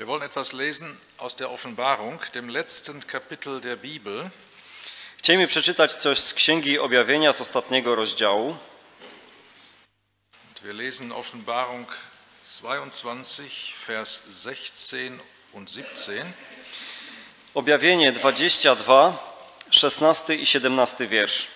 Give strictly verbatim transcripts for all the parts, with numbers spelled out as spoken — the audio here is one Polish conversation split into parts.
Wir wollen etwas lesen aus der Offenbarung, dem letzten Kapitel der Bibel. Chcielibyśmy przeczytać coś z Księgi Objawienia z ostatniego rozdziału. Wir lesen Offenbarung zweiundzwanzig, Vers sechzehn und siebzehn. Objawienie dwadzieścia dwa, szesnasty i siedemnasty wiersz.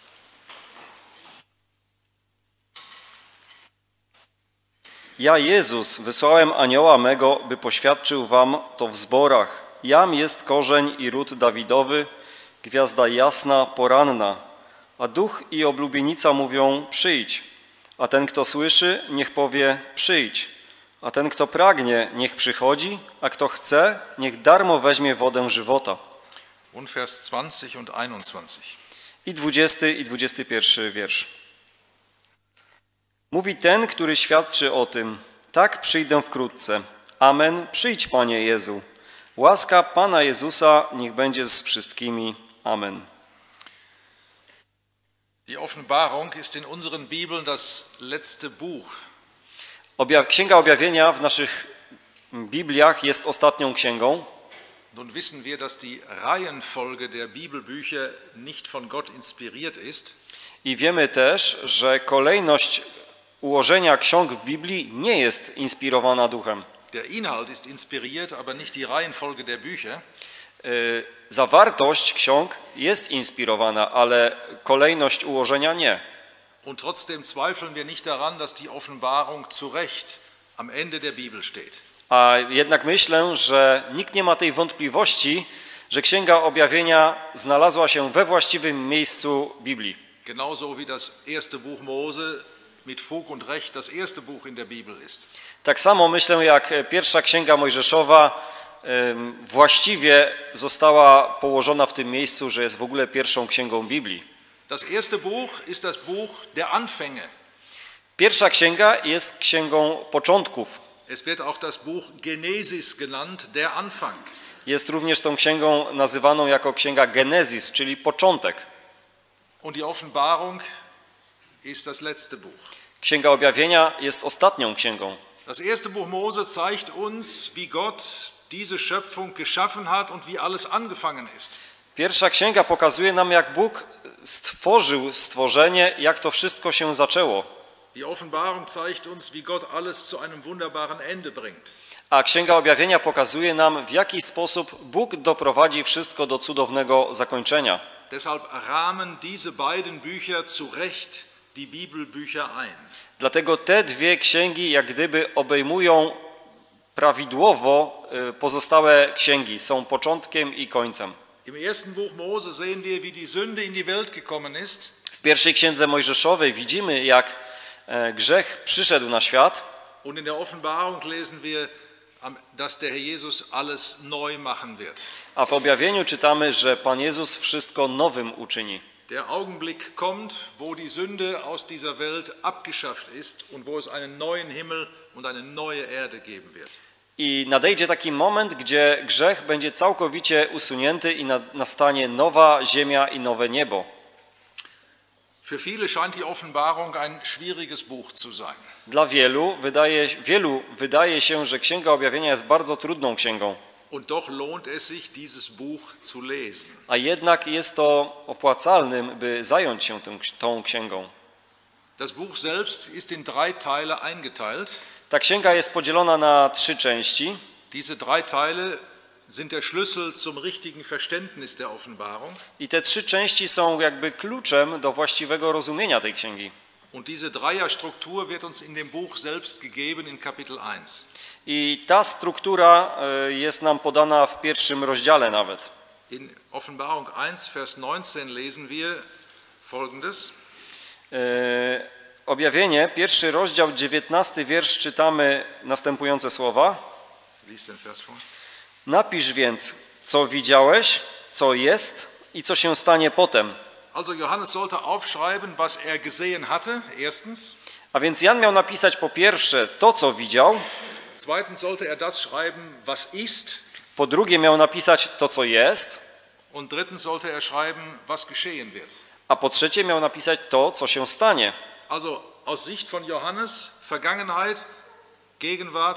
Ja, Jezus, wysłałem anioła mego, by poświadczył wam to w zborach. Jam jest korzeń i ród Dawidowy, gwiazda jasna, poranna. A duch i oblubienica mówią, przyjdź. A ten, kto słyszy, niech powie, przyjdź. A ten, kto pragnie, niech przychodzi, a kto chce, niech darmo weźmie wodę żywota. Und Vers zwanzig und einundzwanzig. I dwudziesty i dwudziesty pierwszy wiersz. Mówi ten, który świadczy o tym, tak przyjdę wkrótce. Amen, przyjdź, Panie Jezu. Łaska Pana Jezusa niech będzie z wszystkimi. Amen. Die Offenbarung ist in unseren Bibeln das letzte Buch. Objaw- Księga Objawienia w naszych Bibliach jest ostatnią księgą. Nun wissen wir, dass die Reihenfolge der Bibelbücher nicht von Gott inspiriert ist. I wiemy też, że kolejność ułożenia ksiąg w Biblii nie jest inspirowana duchem. Der Inhalt ist inspiriert, aber nicht die Reihenfolge der Bücher. Yy, zawartość ksiąg jest inspirowana, ale kolejność ułożenia nie. Und trotzdem zweifeln wir nicht daran, dass die Offenbarung zu Recht am Ende der Bibel steht. A jednak myślę, że nikt nie ma tej wątpliwości, że Księga Objawienia znalazła się we właściwym miejscu Biblii. Genauso wie das erste Buch Mose mit Fug und Recht das erste Buch in der Bibel ist. Tak samo myślę, jak pierwsza Księga Mojżeszowa ym, właściwie została położona w tym miejscu, że jest w ogóle pierwszą księgą Biblii. Das erste Buch ist das Buch der Anfänge. Pierwsza księga jest księgą początków. Es wird auch das Buch Genesis genannt, der Anfang. Jest również tą księgą nazywaną jako księga Genezis, czyli początek. Und die Offenbarung ist das letzte Buch. Księga Objawienia jest ostatnią księgą. Das erste Buch Mose zeigt uns, wie Gott diese Schöpfung geschaffen hat und wie alles angefangen ist. Pierwsza księga pokazuje nam, jak Bóg stworzył stworzenie, jak to wszystko się zaczęło. Die Offenbarung zeigt uns, wie Gott alles zu einem wunderbaren Ende bringt. A Księga Objawienia pokazuje nam, w jaki sposób Bóg doprowadzi wszystko do cudownego zakończenia. Deshalb rahmen diese beiden Bücher zu Recht die Bibelbücher ein. Dlatego te dwie księgi jak gdyby obejmują prawidłowo pozostałe księgi, są początkiem i końcem. Im ersten Buch Mose sehen wir, wie die Sünde in die Welt gekommen ist. W pierwszej księdze Mojżeszowej widzimy, jak grzech przyszedł na świat. Und in der Offenbarung lesen wir, dass der Herr Jesus alles neu machen wird. A w objawieniu czytamy, że Pan Jezus wszystko nowym uczyni. Der Augenblick kommt, wo die Sünde aus dieser Welt abgeschafft ist und wo es einen neuen Himmel und eine neue Erde geben wird. I nadejdzie taki moment, gdzie grzech będzie całkowicie usunięty i nastanie nowa ziemia i nowe niebo. Für viele scheint die Offenbarung ein schwieriges Buch zu sein. Dla wielu wydaje, wielu wydaje się, że Księga Objawienia jest bardzo trudną księgą. Und doch lohnt es sich, dieses Buch zu lesen. A jednak jest to opłacalnym, by zająć się tą, tą księgą. Das Buch selbst ist in drei Teile eingeteilt. Ta księga jest podzielona na trzy części. Diese drei Teile sind der Schlüssel zum richtigen Verständnis der Offenbarung. I te trzy części są jakby kluczem do właściwego rozumienia tej księgi. Und diese Dreierstruktur wird uns in dem Buch selbst gegeben in Kapitel eins. I ta struktura jest nam podana w pierwszym rozdziale nawet. In Offenbarung eins, Vers neunzehn lesen wir Folgendes. Yy, objawienie, pierwszy rozdział, dziewiętnasty wiersz, czytamy następujące słowa. Lies den Vers vor. Napisz więc, co widziałeś, co jest i co się stanie potem. Also Johannes sollte aufschreiben, was er gesehen hatte, erstens. A więc Jan miał napisać po pierwsze to, co widział. Zweitens sollte er das schreiben, was ist. Po drugie miał napisać to, co jest. Und drittens sollte er schreiben, was geschehen wird. A po trzecie miał napisać to, co się stanie. Also aus Sicht von Johannes, Vergangenheit, Gegenwart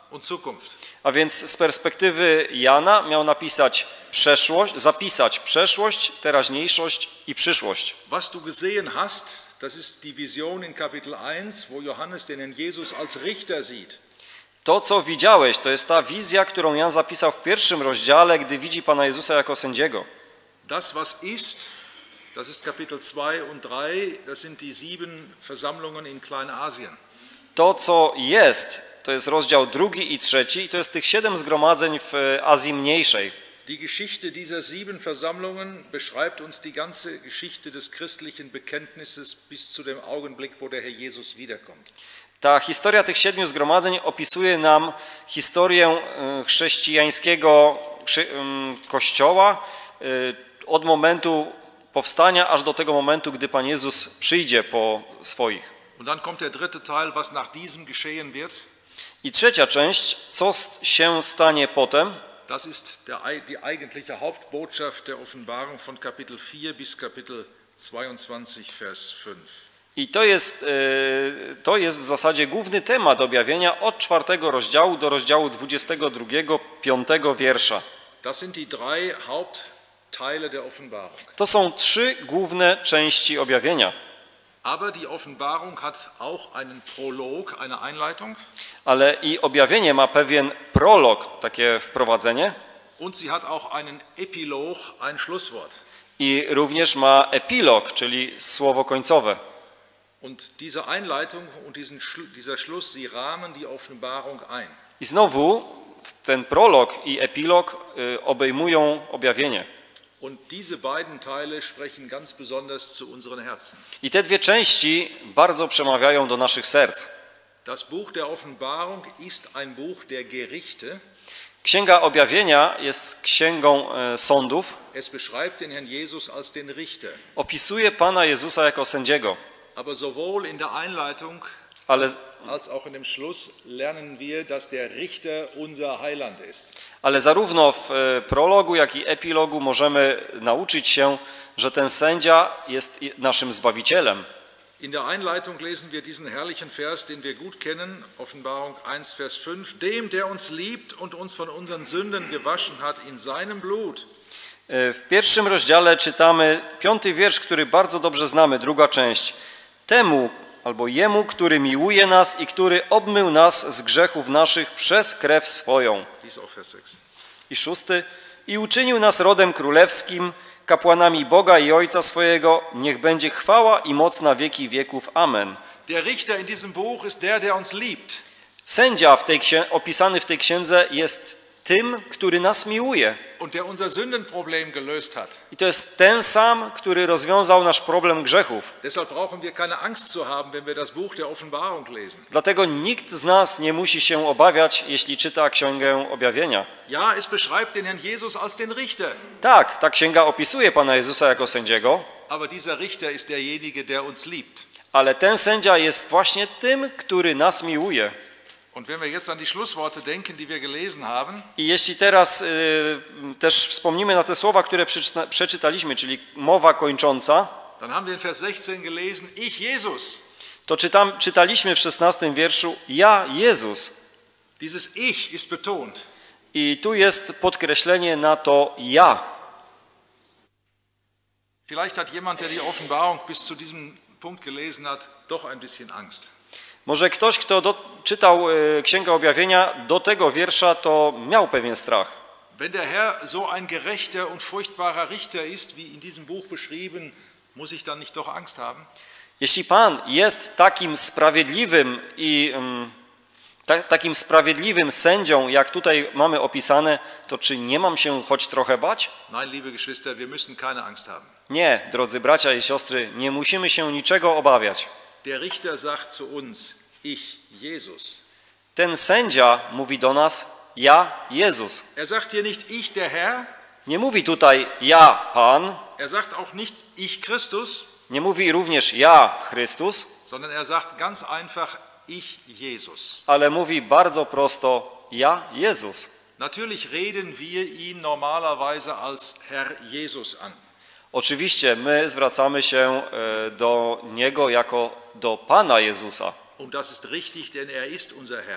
und Zukunft. A więc z perspektywy Jana miał napisać przeszłość, zapisać przeszłość, teraźniejszość i przyszłość. Was du gesehen hast, das ist die Vision in Kapitel eins, wo Johannes den Herrn Jesus als Richter sieht. To, co widziałeś, to jest ta wizja, którą Jan zapisał w pierwszym rozdziale, gdy widzi Pana Jezusa jako sędziego. Das, was ist, das ist Kapitel zwei und drei, das sind die sieben Versammlungen in Kleinasien. To, co jest, to jest rozdział drugi i trzeci, i to jest tych siedem zgromadzeń w Azji Mniejszej. Die Geschichte dieser sieben Versammlungen beschreibt uns die ganze Geschichte des christlichen Bekenntnisses bis zu dem Augenblick, wo der Herr Jesus wiederkommt. Ta historia tych siedmiu zgromadzeń opisuje nam historię chrześcijańskiego Kościoła od momentu powstania aż do tego momentu, gdy Pan Jezus przyjdzie po swoich. Und dann kommt der dritte Teil, was nach diesem geschehen wird. I trzecia część, co się stanie potem. Das ist der, die eigentliche Hauptbotschaft der Offenbarung von Kapitel vier bis Kapitel zweiundzwanzig, Vers fünf. I to jest, to jest w zasadzie główny temat objawienia od czwartego rozdziału do rozdziału dwudziestego drugiego, piątego wiersza. Das sind die drei Hauptteile der Offenbarung. To są trzy główne części objawienia. Aber die Offenbarung hat auch einen Prolog, eine Einleitung. Ale i objawienie ma pewien prolog, takie wprowadzenie. Und sie hat auch einen Epilog, ein Schlusswort. I również ma epilog, czyli słowo końcowe. Und diese Einleitung und diesen, dieser Schluss, sie rahmen die Offenbarung ein. I znowu ten prolog i epilog obejmują objawienie. Und diese beiden Teile sprechen ganz besonders zu unseren Herzen. I te dwie części bardzo przemawiają do naszych serc. Das Buch der Offenbarung ist ein Buch der Gerichte. Księga Objawienia jest księgą sądów. Es beschreibt den Herrn Jesus als den Richter. Opisuje Pana Jezusa jako sędziego. Aber sowohl in der Einleitung Ale, als auch in dem Schluss lernen wir, dass der Richter unser Heiland ist. ale zarówno w prologu, jak i epilogu możemy nauczyć się, że ten sędzia jest naszym Zbawicielem. In der Einleitung lesen wir diesen herrlichen Vers, den wir gut kennen, Offenbarung eins, Vers fünf. Dem, der uns liebt und uns von unseren Sünden gewaschen hat in seinem Blut. W pierwszym rozdziale czytamy piąty wiersz, który bardzo dobrze znamy, druga część. Temu, albo jemu, który miłuje nas i który obmył nas z grzechów naszych przez krew swoją. I szósty. I uczynił nas rodem królewskim, kapłanami Boga i Ojca swojego. Niech będzie chwała i moc na wieki wieków. Amen. Der Richter in diesem Buch ist der, der uns liebt. Sędzia w tej księ- opisany w tej księdze jest tym, który nas miłuje. Und der unser Sündenproblem gelöst hat. I to jest ten sam, który rozwiązał nasz problem grzechów. Deshalb brauchen wir keine Angst zu haben, wenn wir das Buch der Offenbarung lesen. Dlatego nikt z nas nie musi się obawiać, jeśli czyta Księgę Objawienia. Ja, es beschreibt den Herrn Jesus als den Richter. Tak, ta księga opisuje Pana Jezusa jako sędziego, Aber dieser Richter ist derjenige, der uns liebt. ale ten sędzia jest właśnie tym, który nas miłuje. Und wenn wir jetzt an die Schlussworte denken, die wir gelesen haben, I jeśli teraz y, też wspomnimy na te słowa, które przeczyta, przeczytaliśmy, czyli mowa kończąca, dann haben wir in Vers sechzehn gelesen, ich Jesus. to czytam, czytaliśmy w szesnastym wierszu, ja Jezus. Dieses Ich ist betont. I tu jest podkreślenie na to ja. Vielleicht hat jemand, der die Offenbarung bis zu diesem Punkt gelesen hat, doch ein bisschen Angst. Może ktoś, kto do, czytał y, Księgę Objawienia do tego wiersza, to miał pewien strach. Wenn der Herr so ein gerechter und furchtbarer Richter ist, wie in diesem Buch beschrieben, muss ich dann nicht doch Angst haben? Jeśli Pan jest takim sprawiedliwym i um, ta, takim sprawiedliwym sędzią, jak tutaj mamy opisane, to czy nie mam się choć trochę bać? Nein, liebe Geschwister, wir müssen keine Angst haben. Nie, drodzy bracia i siostry, nie musimy się niczego obawiać. Der Richter sagt zu uns, ich, Jesus. Ten sędzia mówi do nas, ja, Jezus. Er sagt hier nicht, ich, der Herr. Nie mówi tutaj, ja, Pan. Er sagt auch nicht, ich, Christus. Nie mówi również, ja, Chrystus. Sondern er sagt ganz einfach, ich, Jesus. Ale mówi bardzo prosto, ja, Jezus. Natürlich reden wir ihn normalerweise als Herr Jesus an. Oczywiście my zwracamy się do Niego jako do Pana Jezusa. Und das ist richtig, denn er ist unser Herr.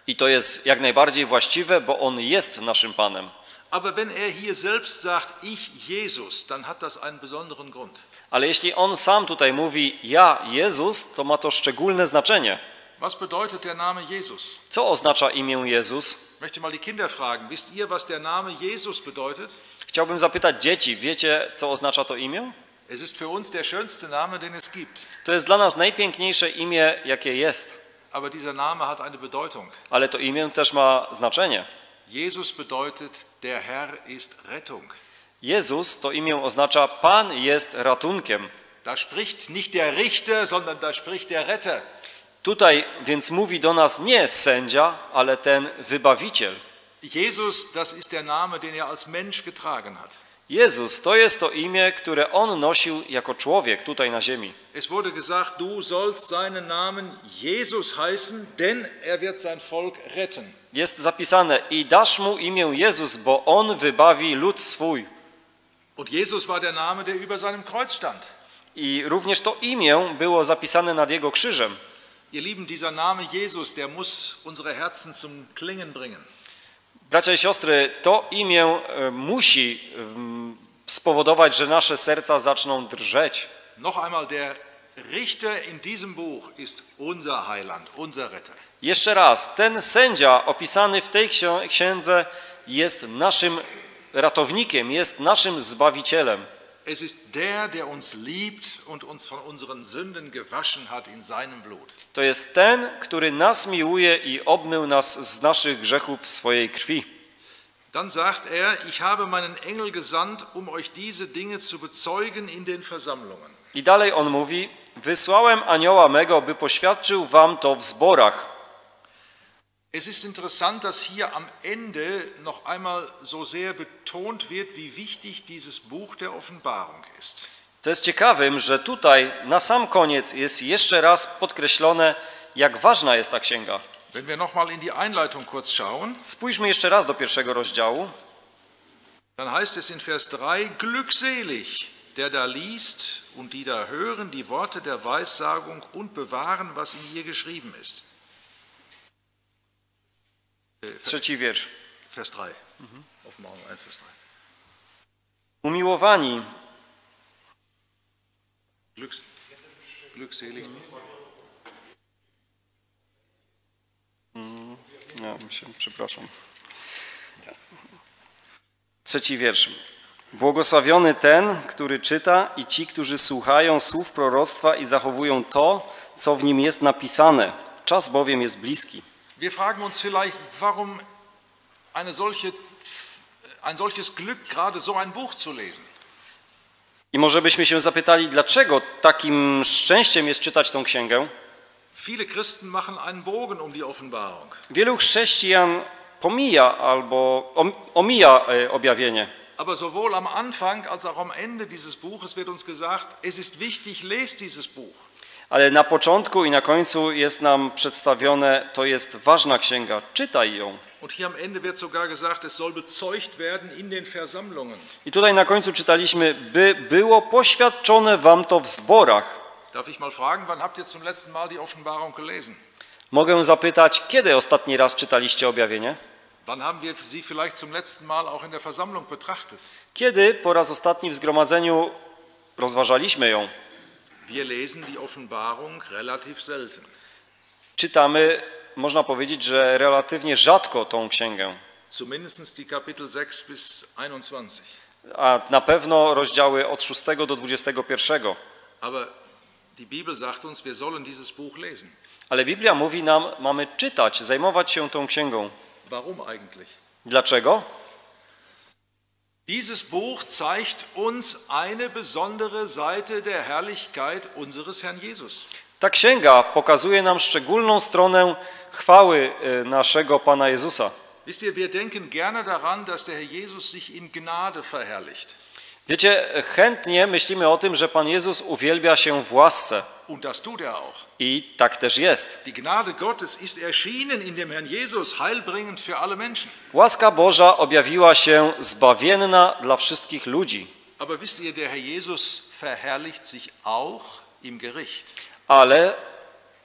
I to jest jak najbardziej właściwe, bo On jest naszym Panem. Aber wenn er hier selbst sagt, ich Jesus, dann hat das einen besonderen Grund. Ale jeśli On sam tutaj mówi ja Jezus, to ma to szczególne znaczenie. Was bedeutet der Name Jesus? Co oznacza imię Jezus? Ich möchte mal die Kinder fragen, wisst ihr, was der Name Jesus bedeutet? Chciałbym zapytać dzieci, wiecie, co oznacza to imię? Es ist für uns der schönste Name, den es gibt. To jest dla nas najpiękniejsze imię, jakie jest. Aber dieser Name hat eine Bedeutung. Ale to imię też ma znaczenie. Jesus bedeutet, der Herr ist Rettung. Jezus to imię oznacza Pan jest ratunkiem. Da spricht nicht der Richter, sondern da spricht der Retter. Tutaj więc mówi do nas nie sędzia, ale ten wybawiciel. Jesus, das ist der Name, den er als Mensch getragen hat. Jezus to jest to imię, które On nosił jako człowiek tutaj na ziemi. Es wurde gesagt, du sollst seinen Namen Jesus heißen, denn er wird sein Volk retten. Jest zapisane i dasz mu imię Jezus, bo On wybawi lud swój. Und Jesus war der Name, der über seinem Kreuz stand. I również to imię było zapisane nad Jego krzyżem. Ihr Lieben, dieser Name Jesus, der muss unsere Herzen zum Klingen bringen. Bracia i siostry, to imię musi spowodować, że nasze serca zaczną drżeć. Noch einmal, der Richter in diesem Buch ist unser Heiland, unser Retter. Jeszcze raz, ten sędzia opisany w tej księdze jest naszym ratownikiem, jest naszym Zbawicielem. Es ist der, der uns liebt und uns von unseren Sünden gewaschen hat in seinem Blut. To jest ten, który nas miłuje i obmył nas z naszych grzechów w swojej krwi. Dann sagt er, ich habe meinen Engel gesandt, um euch diese Dinge zu bezeugen in den Versammlungen. I dalej on mówi, wysłałem anioła mego, by poświadczył wam to w zborach. Es ist interessant, dass hier am Ende noch einmal so sehr betont wird, wie wichtig dieses Buch der Offenbarung ist. To jest ciekawym, że tutaj na sam koniec jest jeszcze raz podkreślone, jak ważna jest ta księga. Wenn wir noch mal in die Einleitung kurz schauen, Spójrzmy jeszcze raz do pierwszego rozdziału. dann heißt es in Vers drei, glückselig, der da liest und die da hören die Worte der Weissagung und bewahren, was in ihr geschrieben ist. Trzeci wiersz. Vers drei. Mhm. Offenbarung eins, Vers drei. Umiłowani, Glücks, glückselig. Ja, się, przepraszam. Trzeci wiersz. Błogosławiony ten, który czyta i ci, którzy słuchają słów proroctwa i zachowują to, co w nim jest napisane. Czas bowiem jest bliski. Wir fragen uns vielleicht, warum eine solche, ein solches Glück, gerade so ein Buch zu lesen. I może byśmy się zapytali, dlaczego takim szczęściem jest czytać tą księgę? Viele Christen machen einen Bogen um die Offenbarung. Wielu chrześcijan pomija albo omija objawienie. Aber sowohl am Anfang als auch am Ende dieses Buches wird uns gesagt, es ist wichtig, lest dieses Buch. Ale na początku i na końcu jest nam przedstawione, to jest ważna księga, czytaj ją. Und hier am Ende wird sogar gesagt, es soll bezeugt werden in den Versammlungen. I tutaj na końcu czytaliśmy, by było poświadczone wam to w zborach. Darf ich mal fragen, wann habt ihr zum letzten Mal die Offenbarung gelesen? Mogę zapytać, kiedy ostatni raz czytaliście objawienie? Wann haben wir sie vielleicht zum letzten Mal auch in der Versammlung betrachtet? Kiedy po raz ostatni w zgromadzeniu rozważaliśmy ją? Wir lesen die Offenbarung relativ selten. Czytamy, można powiedzieć, że relatywnie rzadko tą księgę. Zumindest die Kapitel sechs bis einundzwanzig. A na pewno rozdziały od szóstego do dwudziestego pierwszego. Aber die Bibel sagt uns, wir sollen dieses Buch lesen. Ale Biblia mówi nam, mamy czytać, zajmować się tą księgą. Warum eigentlich? Dlaczego? Dieses Buch zeigt uns eine besondere Seite der Herrlichkeit unseres Herrn Jesus. Ta księga pokazuje nam szczególną stronę chwały naszego Pana Jezusa. Wisst ihr, wir denken gerne daran, dass der Herr Jesus sich in Gnade verherrlicht. Wiecie, chętnie myślimy o tym, że Pan Jezus uwielbia się w łasce. Und das tut er auch. I tak też jest. Die Gnade Gottes ist erschienen in dem Herrn Jesus, heilbringend für alle Menschen. Łaska Boża objawiła się zbawienna dla wszystkich ludzi. Aber wisst ihr, der Herr Jesus verherrlicht sich auch im Gericht. Ale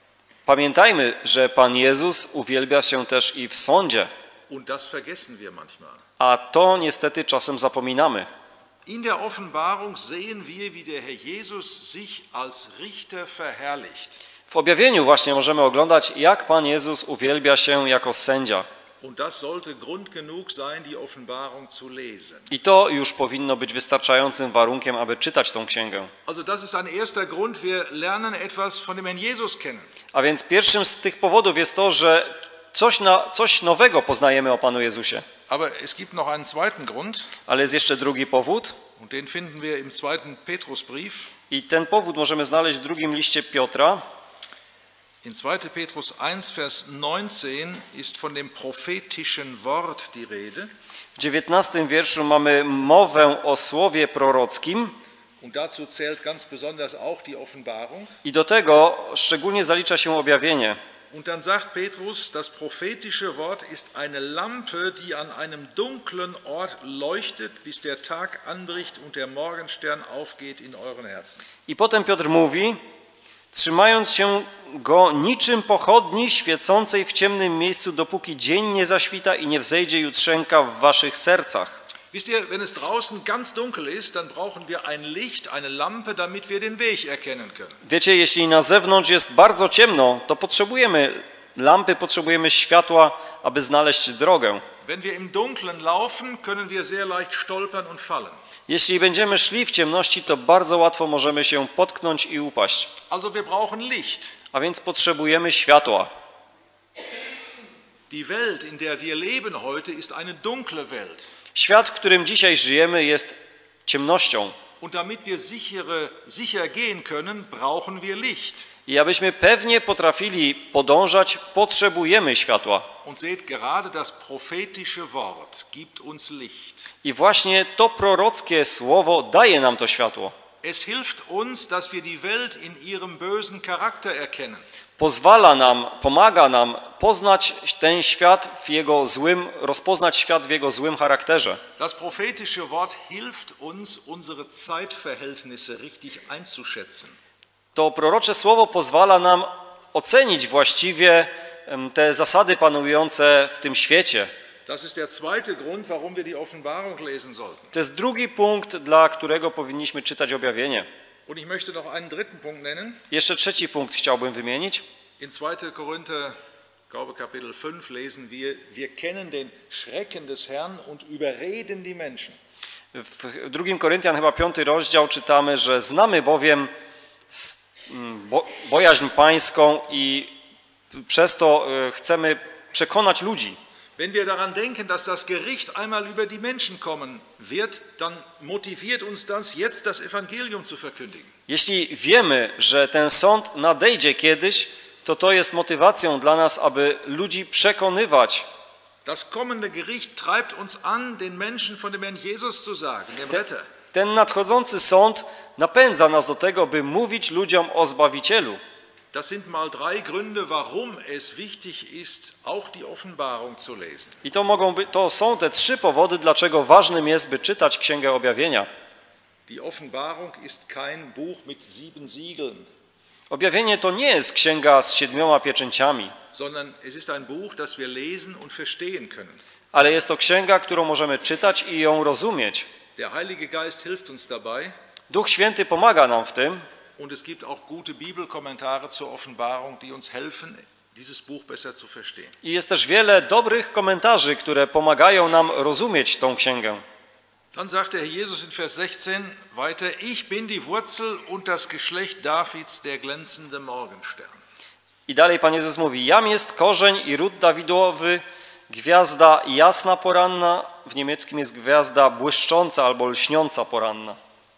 Pamiętajmy, że Pan Jezus uwielbia się też i w sądzie, Und das vergessen wir manchmal. a to niestety czasem zapominamy. In der Offenbarung sehen wir, wie der Herr Jesus sich als Richter verherrlicht. W objawieniu właśnie możemy oglądać, jak Pan Jezus uwielbia się jako sędzia. Und das sollte Grund genug sein, die Offenbarung zu lesen. I to już powinno być wystarczającym warunkiem, aby czytać tą księgę. Also das ist ein erster Grund, wir lernen etwas von dem Herrn Jesus kennen. A więc pierwszym z tych powodów jest to, że coś, na, coś nowego poznajemy o Panu Jezusie. Aber es gibt noch einen zweiten Grund, Ale jest jeszcze drugi powód und den finden wir im zweiten Petrusbrief. i ten powód możemy znaleźć w drugim liście Piotra. In zweiter Petrus eins, Vers neunzehn ist von dem prophetischen Wort die Rede. W dziewiętnastym wierszu mamy mowę o słowie prorockim Und dazu zählt ganz besonders auch die Offenbarung. i do tego szczególnie zalicza się objawienie. Und dann sagt Petrus, das prophetische Wort ist eine Lampe, die an einem dunklen Ort leuchtet, bis der Tag anbricht und der Morgenstern aufgeht in euren Herzen. I potem Piotr mówi, trzymając się go niczym pochodni świecącej w ciemnym miejscu, dopóki dzień nie zaświta i nie wzejdzie jutrzenka w waszych sercach. Wisst ihr, wenn es draußen ganz dunkel ist, dann brauchen wir ein Licht, eine Lampe, damit wir den Weg erkennen können. Wiecie, jeśli na zewnątrz jest bardzo ciemno, to potrzebujemy lampy, potrzebujemy światła, aby znaleźć drogę. Wenn wir im Dunklen laufen, können wir sehr leicht stolpern und fallen. Jeśli będziemy szli w ciemności, to bardzo łatwo możemy się potknąć i upaść. Also wir brauchen Licht. A więc potrzebujemy światła. Die Welt, in der wir leben heute, ist eine dunkle Welt. Świat, w którym dzisiaj żyjemy, jest ciemnością. Und damit wir sichere, sicher gehen können, brauchen wir Licht. I abyśmy pewnie potrafili podążać, potrzebujemy światła. Und seht, gerade das prophetische Wort gibt uns Licht. I właśnie to prorockie słowo daje nam to światło. Es hilft uns, dass wir die Welt in ihrem bösen Charakter erkennen. Pozwala nam, pomaga nam poznać ten świat w jego złym, rozpoznać świat w jego złym charakterze. Das prophetische Wort hilft uns, unsere Zeitverhältnisse richtig einzuschätzen. To prorocze słowo pozwala nam ocenić właściwie te zasady panujące w tym świecie. Das ist der zweite Grund, warum wir die Offenbarung lesen sollten. To jest drugi punkt, dla którego powinniśmy czytać objawienie. Und ich möchte noch einen dritten Punkt nennen. Jeszcze trzeci punkt chciałbym wymienić. In zweiter Korinther, glaube Kapitel fünf, lesen wir, wir kennen den Schrecken des Herrn und überreden die Menschen. W drugim Koryntian, chyba piąty rozdział, czytamy, że znamy bowiem bo, bojaźń pańską i przez to chcemy przekonać ludzi. Wenn wir daran denken, dass das Gericht einmal über die Menschen kommen wird, dann motiviert uns das, jetzt das Evangelium zu verkündigen. Jeśli wiemy, że ten sąd nadejdzie kiedyś, to to jest motywacją dla nas, aby ludzi przekonywać. Das kommende Gericht treibt uns an, den Menschen von dem Herrn Jesus zu sagen, dem Retter. Ten nadchodzący sąd napędza nas do tego, by mówić ludziom o Zbawicielu. Das sind mal drei Gründe, warum es wichtig ist, auch die Offenbarung zu lesen. I to, mogą być, to są te trzy powody, dlaczego ważnym jest, by czytać Księgę Objawienia. Die Offenbarung ist kein Buch mit sieben Siegeln, Objawienie to nie jest księga z siedmioma pieczęciami, sondern es ist ein Buch, das wir lesen und verstehen können. ale jest to księga, którą możemy czytać i ją rozumieć. Der Heilige Geist hilft uns dabei. Duch Święty pomaga nam w tym. Und es gibt auch gute Bibelkommentare zur Offenbarung, die uns helfen, dieses Buch besser zu verstehen. I jest też wiele dobrych komentarzy, które pomagają nam rozumieć tą księgę. Dann sagt der Herr Jesus in Vers sechzehn weiter, ich bin die Wurzel und das Geschlecht Davids, der glänzende Morgenstern. I dalej Pan Jezus mówi, jam jest korzeń i ród Dawidowy, gwiazda jasna poranna, w niemieckim jest gwiazda błyszcząca albo lśniąca poranna.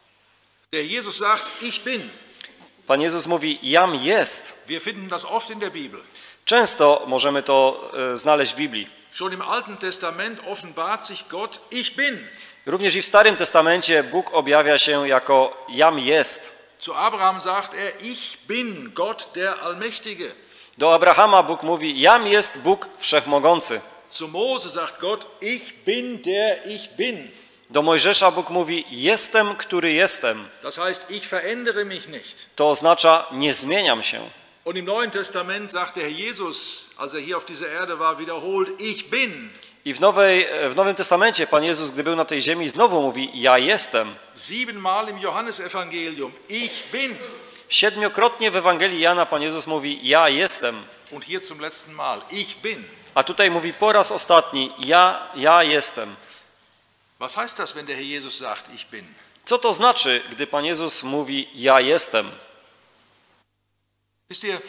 Der Jesus sagt, ich bin. Pan Jezus mówi, jam jest. Wir finden das oft in der Bibel. Często możemy to e, znaleźć w Biblii. Schon im Alten Testament offenbart sich Gott, ich bin. Również i w Starym Testamencie Bóg objawia się jako jam jest. Zu Abraham sagt er, ich bin Gott der Allmächtige. Do Abrahama Bóg mówi, jam jest Bóg Wszechmogący. Zu Mose sagt Gott, ich bin der ich bin. Do Mojżesza Bóg mówi, jestem, który jestem. Das heißt, ich verändere mich nicht. To oznacza, nie zmieniam się. Und im Neuen Testament sagt der Herr Jesus, als er hier auf dieser Erde war, wiederholt, ich bin. I w, Nowej, w Nowym Testamencie Pan Jezus, gdy był na tej ziemi, znowu mówi, ja jestem. Siebenmal im Johannesevangelium, ich bin. Siedmiokrotnie w Ewangelii Jana Pan Jezus mówi, ja jestem. Und hier zum letzten Mal, ich bin. A tutaj mówi po raz ostatni, ja, ja jestem. Was heißt das, wenn der Herr Jesus sagt, ich bin? Co to znaczy, gdy Pan Jezus mówi, ja jestem? Wisst ihr,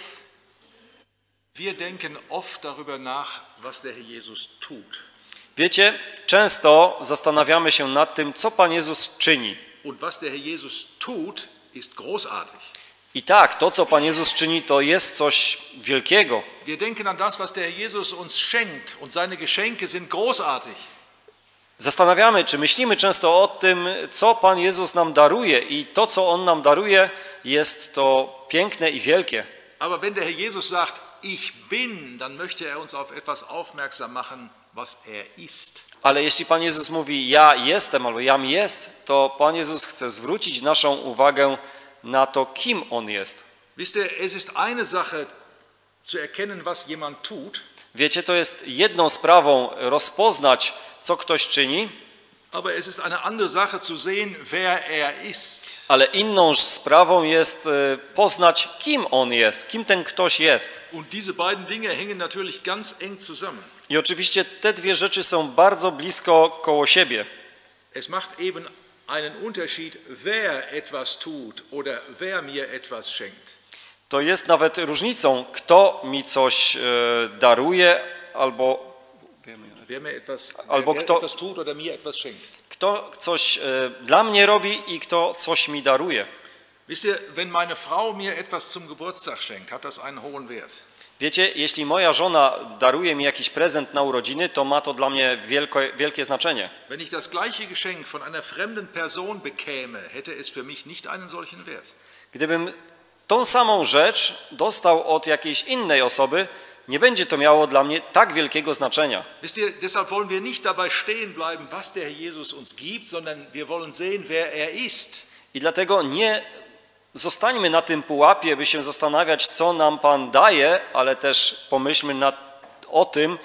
wir denken oft darüber nach, was der Herr Jesus tut. Wiecie, często zastanawiamy się nad tym, co Pan Jezus czyni. Und was der Herr Jesus tut, ist großartig. I tak, to co Pan Jezus czyni, to jest coś wielkiego. Wir denken an das, was der Herr Jesus uns schenkt, und seine Geschenke sind großartig. Zastanawiamy, czy myślimy często o tym, co Pan Jezus nam daruje i to, co On nam daruje, jest to piękne i wielkie. Aber wenn der Herr Jesus sagt, ich bin, dann möchte er uns auf etwas aufmerksam machen, was er ist. Ale jeśli Pan Jezus mówi, ja jestem albo jam jest, to Pan Jezus chce zwrócić naszą uwagę na to, kim On jest. Wisst ihr, es ist eine Sache zu erkennen, was jemand tut. Wiecie, to jest jedną sprawą rozpoznać, co ktoś czyni, aber es ist eine andere Sache zu sehen, wer er ist. Ale inną sprawą jest poznać, kim on jest, kim ten ktoś jest. Und diese beiden Dinge hängen natürlich ganz eng zusammen. I oczywiście te dwie rzeczy są bardzo blisko koło siebie. Es macht eben einen Unterschied, wer etwas tut oder wer mir etwas schenkt. To jest nawet różnicą, kto mi coś daruje albo Wer mir etwas, albo wer kto, etwas tut oder mir etwas schenkt. Kto coś dla mnie robi i kto coś mi daruje. Wisst ihr, wenn meine Frau mir etwas zum Geburtstag schenkt, hat das einen hohen Wert. Wiecie, jeśli moja żona daruje mi jakiś prezent na urodziny, to ma to dla mnie wielkie, wielkie znaczenie. Wenn ich das gleiche Geschenk von einer fremden Person bekäme, hätte es für mich nicht einen solchen Wert. Gdybym tą samą rzecz dostał od jakiejś innej osoby, nie będzie to miało dla mnie tak wielkiego znaczenia. Wisst ihr, deshalb wollen wir nicht dabei stehen bleiben, was der Herr Jesus uns gibt, sondern wir wollen sehen, wer er ist. I dlatego nie zostańmy na tym pułapie, by się zastanawiać, co nam Pan daje, ale też pomyślmy nad, o tym,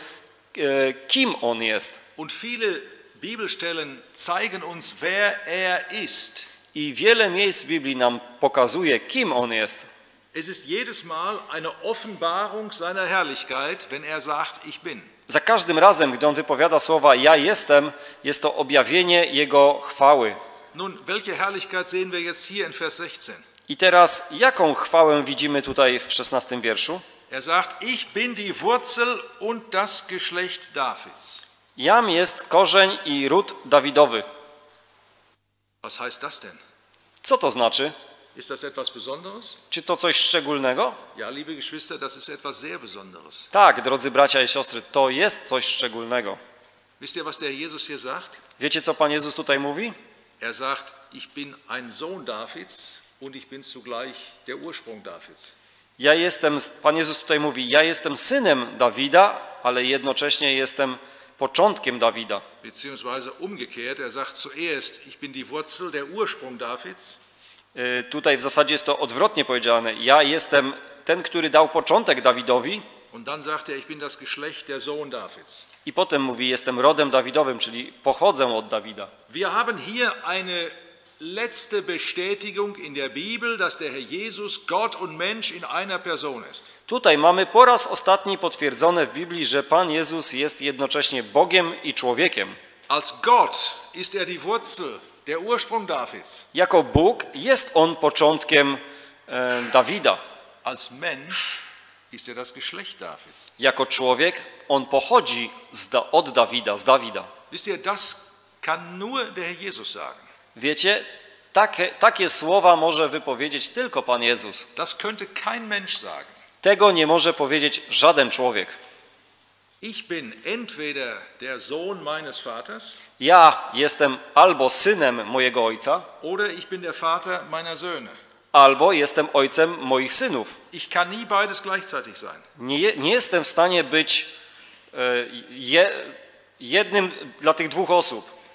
kim On jest. Und viele Bibelstellen zeigen uns, wer er ist. I wiele miejsc w Biblii nam pokazuje, kim On jest. Es ist jedes Mal eine Offenbarung seiner Herrlichkeit, wenn er sagt, ich bin. Za każdym razem, gdy On wypowiada słowa ja jestem, jest to objawienie Jego chwały. Nun, welche Herrlichkeit sehen wir jetzt hier in Vers sechzehn? I teraz, jaką chwałę widzimy tutaj w szesnastym wierszu? Er sagt, ich bin die Wurzel und das Geschlecht Davids. Jam jest korzeń i ród Dawidowy. Was heißt das denn? Co to znaczy? Ist das etwas Besonderes? Czy to coś szczególnego? Ja, liebe Geschwister, das ist etwas sehr Besonderes. Tak, drodzy bracia i siostry, to jest coś szczególnego. Wisst ihr, was der Jesus hier sagt? Wiecie, co Pan Jezus tutaj mówi? Er sagt, ich bin ein Sohn Davids und ich bin zugleich der Ursprung Davids. Ja jestem, Pan Jezus tutaj mówi, ja jestem synem Dawida, ale jednocześnie jestem początkiem Dawida. Beziehungsweise umgekehrt, er sagt zuerst, ich bin die Wurzel, der Ursprung Davids. Tutaj w zasadzie jest to odwrotnie powiedziane. Ja jestem ten, który dał początek Dawidowi. Und dann sagt er, ich bin das Geschlecht der Sohn Davids. I potem mówi, jestem rodem Dawidowym, czyli pochodzę od Dawida. Wir haben hier eine letzte Bestätigung in der Bibel, dass der Herr Jesus Gott und Mensch in einer Person ist. Tutaj mamy po raz ostatni potwierdzone w Biblii, że Pan Jezus jest jednocześnie Bogiem i człowiekiem. Als Gott ist er die Wurzel, der Ursprung Davids. Jako Bóg jest On początkiem e, Dawida. Als Mensch ist er das Geschlecht Davids. Jako człowiek On pochodzi z da, od Dawida, z Dawida. Wisst ihr, das kann nur der Herr Jesus sagen. Wiecie, takie, takie słowa może wypowiedzieć tylko Pan Jezus. Das könnte kein Mensch sagen. Tego nie może powiedzieć żaden człowiek. Ich bin entweder der Sohn meines Vaters, Ja jestem albo synem mojego ojca, oder ich bin der Vater meiner Söhne. albo jestem ojcem moich synów. Ich kann nie beides gleichzeitig sein. Nie, nie jestem w stanie być e, je, jednym dla tych dwóch osób.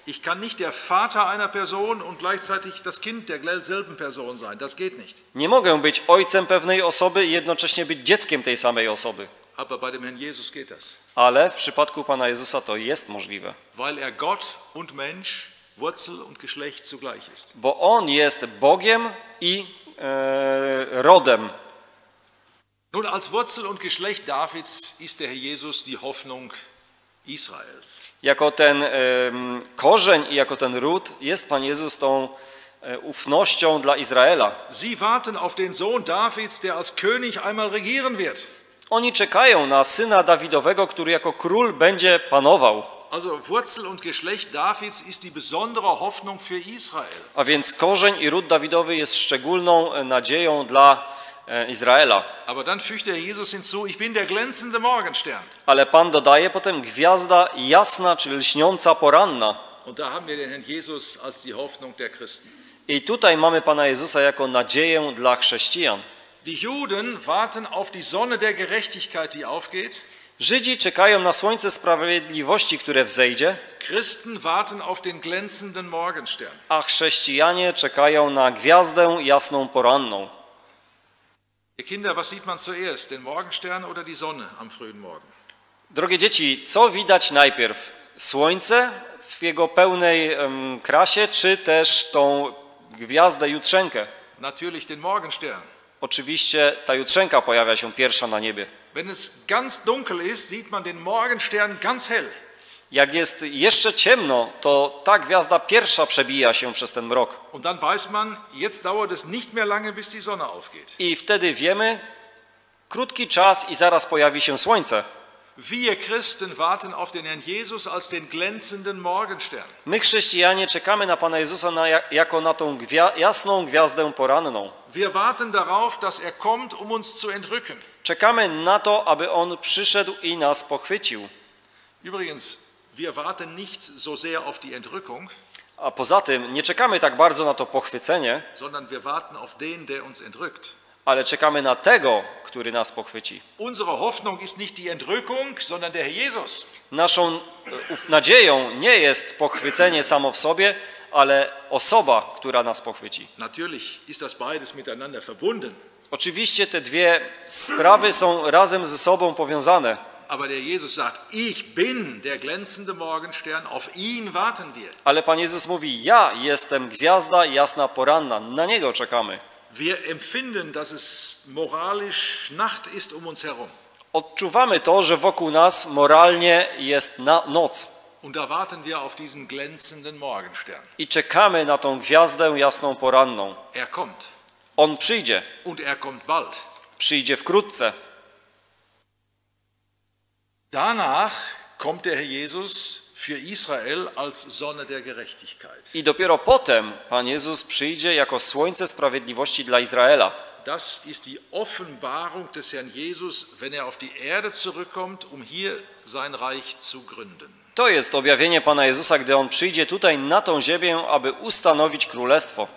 Ich kann nicht der Vater einer Person und gleichzeitig das Kind derselben Person sein. Das geht nicht. Nie mogę być ojcem pewnej osoby i jednocześnie być dzieckiem tej samej osoby. Aber bei dem Herrn Jesus geht das. Ale w przypadku Pana Jezusa to jest możliwe. Weil er Gott und Mensch, Wurzel und Geschlecht zugleich ist. Bo On jest Bogiem i e, rodem. Nun, als Wurzel und Geschlecht Davids ist der Herr Jesus die Hoffnung Israels. Jako ten e, korzeń i jako ten ród jest Pan Jezus tą e, ufnością dla Izraela. Sie warten auf den Sohn Davids, der als König einmal regieren wird. Oni czekają na syna Dawidowego, który jako król będzie panował. Also Wurzel und Geschlecht Davids ist die besondere Hoffnung für Israel. A więc korzeń i ród Dawidowy jest szczególną nadzieją dla Izraela. Aber dann fügt der Jesus hinzu, ich bin der glänzende Morgenstern. Ale Pan dodaje potem gwiazda jasna, czy lśniąca poranna. Und da haben wir den Herrn Jesus als die Hoffnung der Christen. I tutaj mamy Pana Jezusa jako nadzieję dla chrześcijan. Die Juden warten auf die Sonne der Gerechtigkeit, die aufgeht. Żydzi czekają na słońce sprawiedliwości, które wzejdzie, Christen warten auf den glänzenden Morgenstern. a chrześcijanie czekają na gwiazdę jasną poranną. Ihr Kinder, was sieht man zuerst, den Morgenstern oder die Sonne am frühen Morgen? Drogie dzieci, co widać najpierw? Słońce w jego pełnej um, krasie, czy też tą gwiazdę jutrzenkę? Natürlich den Morgenstern. Oczywiście ta jutrzenka pojawia się pierwsza na niebie. Wenn es ganz dunkel ist, sieht man den Morgenstern ganz hell. Jak jest jeszcze ciemno, to ta gwiazda pierwsza przebija się przez ten mrok. Und dann weiß man, jetzt dauert es nicht mehr lange, bis die Sonne aufgeht. I wtedy wiemy, krótki czas i zaraz pojawi się słońce. Wir Christen warten auf den Herrn Jesus als den glänzenden Morgenstern. My chrześcijanie czekamy na Pana Jezusa na, jako na tą gwia jasną gwiazdę poranną. Wir warten darauf, dass er kommt, um uns zu entrücken. Czekamy na to, aby On przyszedł i nas pochwycił. Übrigens, wir warten nicht so sehr auf die Entrückung, A poza tym nie czekamy tak bardzo na to pochwycenie, sondern wir warten auf den, der uns entrückt. ale czekamy na tego, który nas pochwyci. Unsere Hoffnung ist nicht die Entrückung, sondern der Herr Jesus. Naszą nadzieją nie jest pochwycenie samo w sobie, ale osoba, która nas pochwyci. Natürlich ist das beides miteinander verbunden. Oczywiście te dwie sprawy są razem ze sobą powiązane. Aber der Jesus sagt, ich bin der glänzende Morgenstern, auf ihn warten wir. Ale Pan Jezus mówi, ja jestem gwiazda jasna poranna, na Niego czekamy. Wir empfinden, dass es moralisch Nacht ist um uns herum. Odczuwamy to, że wokół nas moralnie jest na noc. Und da warten wir auf diesen glänzenden Morgenstern. I czekamy na tą gwiazdę jasną poranną. Er kommt. On przyjdzie. Und er kommt bald. Przyjdzie wkrótce. Danach kommt der Herr Jesus für Israel als Sonne der Gerechtigkeit. I dopiero potem Pan Jezus przyjdzie jako słońce sprawiedliwości dla Izraela. Das ist die Offenbarung des Herrn Jesus, wenn er auf die Erde zurückkommt, um hier sein Reich zu gründen. To jest objawienie Pana Jezusa, gdy On przyjdzie tutaj na tą ziemię, aby ustanowić królestwo.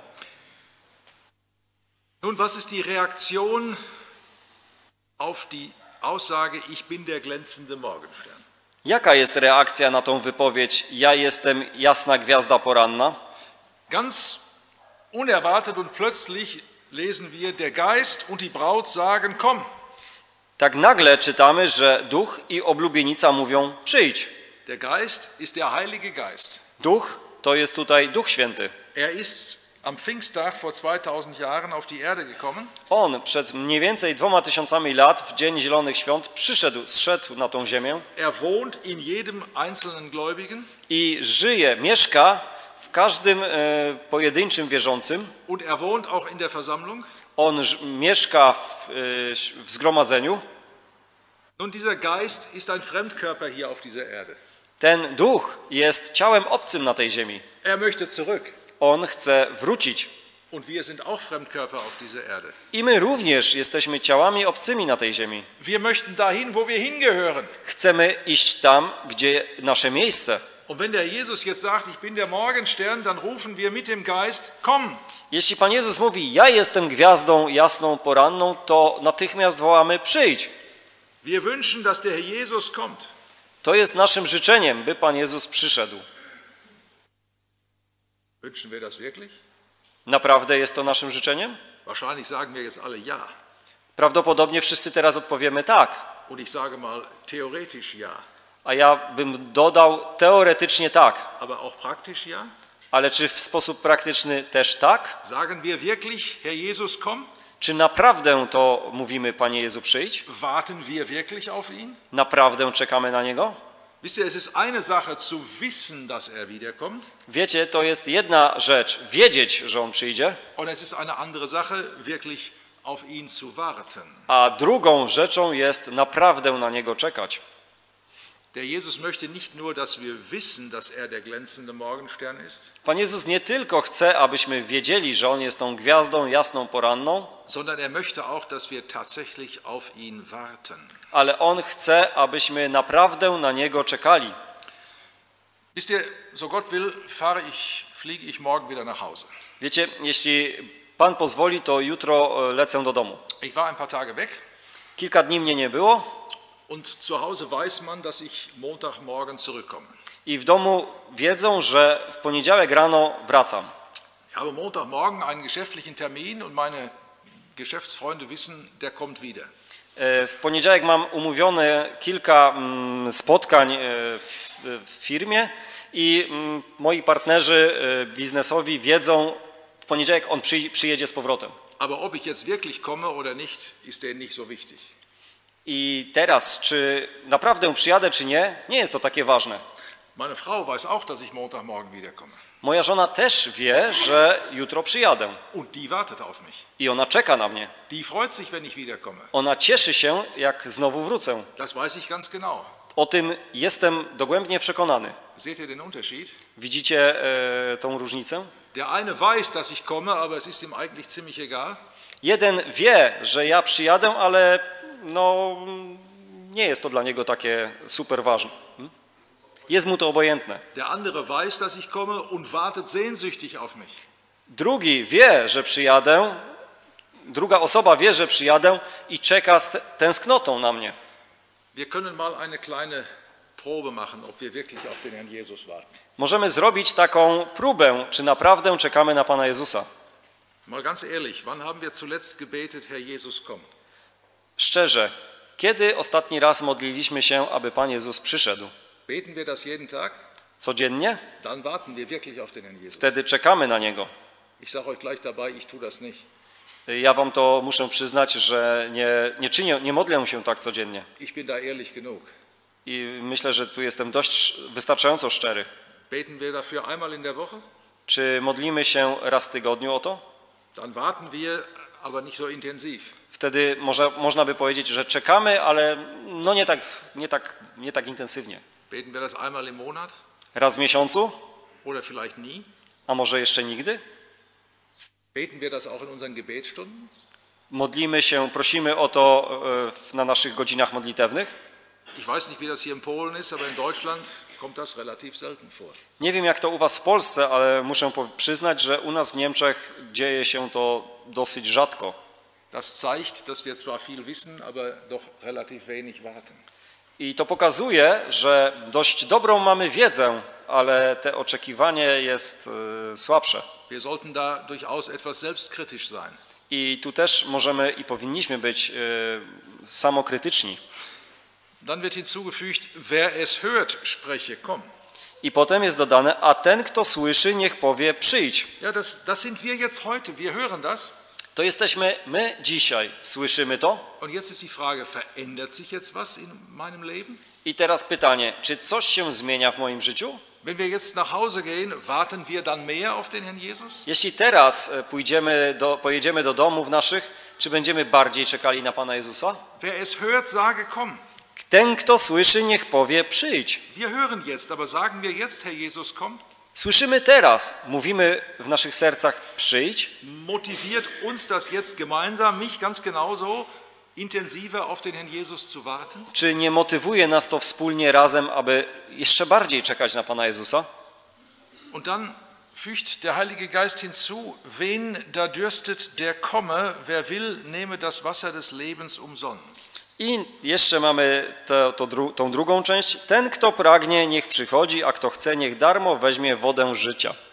Nun, was ist die Reaktion auf die Aussage, ich bin der glänzende Morgenstern? Jaka jest reakcja na tą wypowiedź, ja jestem jasna gwiazda poranna? Ganz unerwartet und plötzlich lesen wir, der Geist und die Braut sagen, komm. Tak nagle czytamy, że Duch i oblubienica mówią, przyjdź. Der Geist ist der Heilige Geist. Duch to jest tutaj Duch Święty. Er ist am Pfingsttag vor zweitausend Jahren auf die Erde gekommen. On przed mniej więcej dwoma tysiącami lat, w Dzień Zielonych Świąt, przyszedł, zszedł na tą ziemię Er wohnt in jedem einzelnen Gläubigen. i żyje, mieszka w każdym e, pojedynczym wierzącym. Und er wohnt auch in der Versammlung. On ż, mieszka w, e, w zgromadzeniu. Nun, dieser Geist ist ein Fremdkörper hier auf dieser Erde. Ten Duch jest ciałem obcym na tej ziemi. Er möchte zurück. On chce wrócić. Und wir sind auch Fremdkörper auf dieser Erde. I my również jesteśmy ciałami obcymi na tej ziemi. Wir möchten dahin, wo wir hingehören. Chcemy iść tam, gdzie nasze miejsce. Und wenn der Jesus jetzt sagt, ich bin der Morgenstern, dann rufen wir mit dem Geist, komm. Jeśli Pan Jezus mówi, ja jestem gwiazdą jasną poranną, to natychmiast wołamy, przyjdź. Wir wünschen, dass der Herr Jesus kommt. To jest naszym życzeniem, by Pan Jezus przyszedł. Wünschen wir das wirklich? Naprawdę jest to naszym życzeniem? Wahrscheinlich sagen wir jetzt alle ja. Prawdopodobnie wszyscy teraz odpowiemy tak. Und ich sage mal theoretisch ja. A ja bym dodał teoretycznie tak. Aber auch praktisch ja? Ale czy w sposób praktyczny też tak? Sagen wir wirklich, Herr Jesus, komm? Czy naprawdę to mówimy, Panie Jezu, przyjdź? Warten wir wirklich auf ihn? Naprawdę czekamy na Niego? Wisst ihr, es ist eine Sache zu wissen, dass er wiederkommt. Wiecie, to jest jedna rzecz, wiedzieć, że On przyjdzie, Und es ist eine andere Sache, wirklich auf ihn zu warten. a drugą rzeczą jest naprawdę na Niego czekać. Der Jesus möchte nicht nur, dass wir wissen, dass er der glänzende Morgenstern ist, Pan Jezus nie tylko chce, abyśmy wiedzieli, że On jest tą gwiazdą jasną poranną, sondern er möchte auch, dass wir tatsächlich auf ihn warten. ale On chce, abyśmy naprawdę na Niego czekali. Wisst ihr, so Gott will, fahre ich, fliege ich morgen wieder nach Hause. Wiecie, jeśli Pan pozwoli, to jutro e, lecę do domu. Ich war ein paar Tage weg Kilka dni mnie nie było und zu Hause weiß man, dass ich Montagmorgen zurückkomme. i w domu wiedzą, że w poniedziałek rano wracam. Ich habe Montagmorgen einen geschäftlichen Termin und meine Geschäftsfreunde wissen, der kommt wieder. E, W poniedziałek mam umówione kilka mm, spotkań e, w, w firmie i mm, moi partnerzy e, biznesowi wiedzą, w poniedziałek on przy, przyjedzie z powrotem. Aber ob ich jetzt wirklich komme oder nicht, ist denen nicht so wichtig. I teraz, czy naprawdę przyjadę, czy nie, nie jest to takie ważne. Meine Frau weiß auch, dass ich Montagmorgen wiederkomme. Moja żona też wie, że jutro przyjadę Und die wartet auf mich. i ona czeka na mnie. Die freut sich, wenn ich wiederkomme. Ona cieszy się, jak znowu wrócę. Das weiß ich ganz genau. O tym jestem dogłębnie przekonany. Seht ihr den Unterschied? Widzicie e, tą różnicę? Der eine weiß, dass ich komme, aber es ist ihm eigentlich ziemlich egal. Jeden wie, że ja przyjadę, ale no, nie jest to dla niego takie super ważne. Hmm? Jest mu to obojętne. Der andere weiß, dass ich komme und wartet sehnsüchtig auf mich. Drugi wie, że przyjadę, druga osoba wie, że przyjadę i czeka z tęsknotą na mnie. Wir können mal eine kleine Probe machen, ob wir wirklich auf den Herrn Jesus warten. Możemy zrobić taką próbę, czy naprawdę czekamy na Pana Jezusa. Mal ganz ehrlich, wann haben wir zuletzt gebetet, Herr Jesus, komm? Szczerze, kiedy ostatni raz modliliśmy się, aby Pan Jezus przyszedł? Beten wir das jeden Tag? Codziennie? Dann warten wir wirklich auf den Herrn Jesus. Wtedy czekamy na Niego. Ich sage euch gleich dabei, ich tue das nicht. Ja wam to muszę przyznać, że nie, nie czynię, nie modlę się tak codziennie. Ich bin da ehrlich genug. I myślę, że tu jestem dość wystarczająco szczery. Beten wir dafür einmal in der Woche? Czy modlimy się raz w tygodniu o to? Dann warten wir, aber nicht so intensiv. Wtedy może, można by powiedzieć, że czekamy, ale no nie tak, nie tak, nie tak intensywnie. Beten wir das einmal im Monat? Raz w miesiącu? Oder vielleicht nie? A może jeszcze nigdy? Beten wir das auch in unseren Gebetsstunden? Modlimy się, prosimy o to e, w- na naszych godzinach modlitewnych? Ich weiß nicht, wie das hier in Polen ist, aber in Deutschland kommt das relativ selten vor. Nie wiem, jak to u was w Polsce, ale muszę po- przyznać, że u nas w Niemczech dzieje się to dosyć rzadko. Das zeigt, dass wir zwar viel wissen, aber doch relativ wenig warten. I to pokazuje, że dość dobrą mamy wiedzę, ale te oczekiwanie jest e, słabsze. Wir sollten da durchaus etwas selbstkritisch sein. I tu też możemy i powinniśmy być e, samokrytyczni. Dann wird hinzugefügt, wer es hört, spreche, komm. I potem jest dodane, a ten, kto słyszy, niech powie, przyjdź. Ja, das, das sind wir jetzt heute. Wir hören das. To jesteśmy my dzisiaj. Słyszymy to? Und jetzt ist die Frage, verändert sich jetzt was in meinem Leben? I teraz pytanie, czy coś się zmienia w moim życiu? Wenn wir jetzt nach Hause gehen, warten wir dann mehr auf den Herrn Jesus? Jeśli teraz e, pójdziemy do, pojedziemy do domów naszych, czy będziemy bardziej czekali na Pana Jezusa? Wer es hört, sage, komm. Ten, kto słyszy, niech powie, przyjdź. Wir hören jetzt, aber sagen wir jetzt, Herr Jesus, komm? Słyszymy teraz, mówimy w naszych sercach, przyjdź. Motiviert uns das jetzt gemeinsam, mich ganz genauso, intensiver auf den Herrn Jesus zu warten? Czy nie motywuje nas to wspólnie razem, aby jeszcze bardziej czekać na Pana Jezusa? Und dann fügt der Heilige Geist hinzu, wen da dürstet, der komme, wer will, nehme das Wasser des Lebens umsonst. I jeszcze mamy to, to dru, tą drugą część. Ten, kto pragnie, niech przychodzi, a kto chce, niech darmo weźmie wodę życia.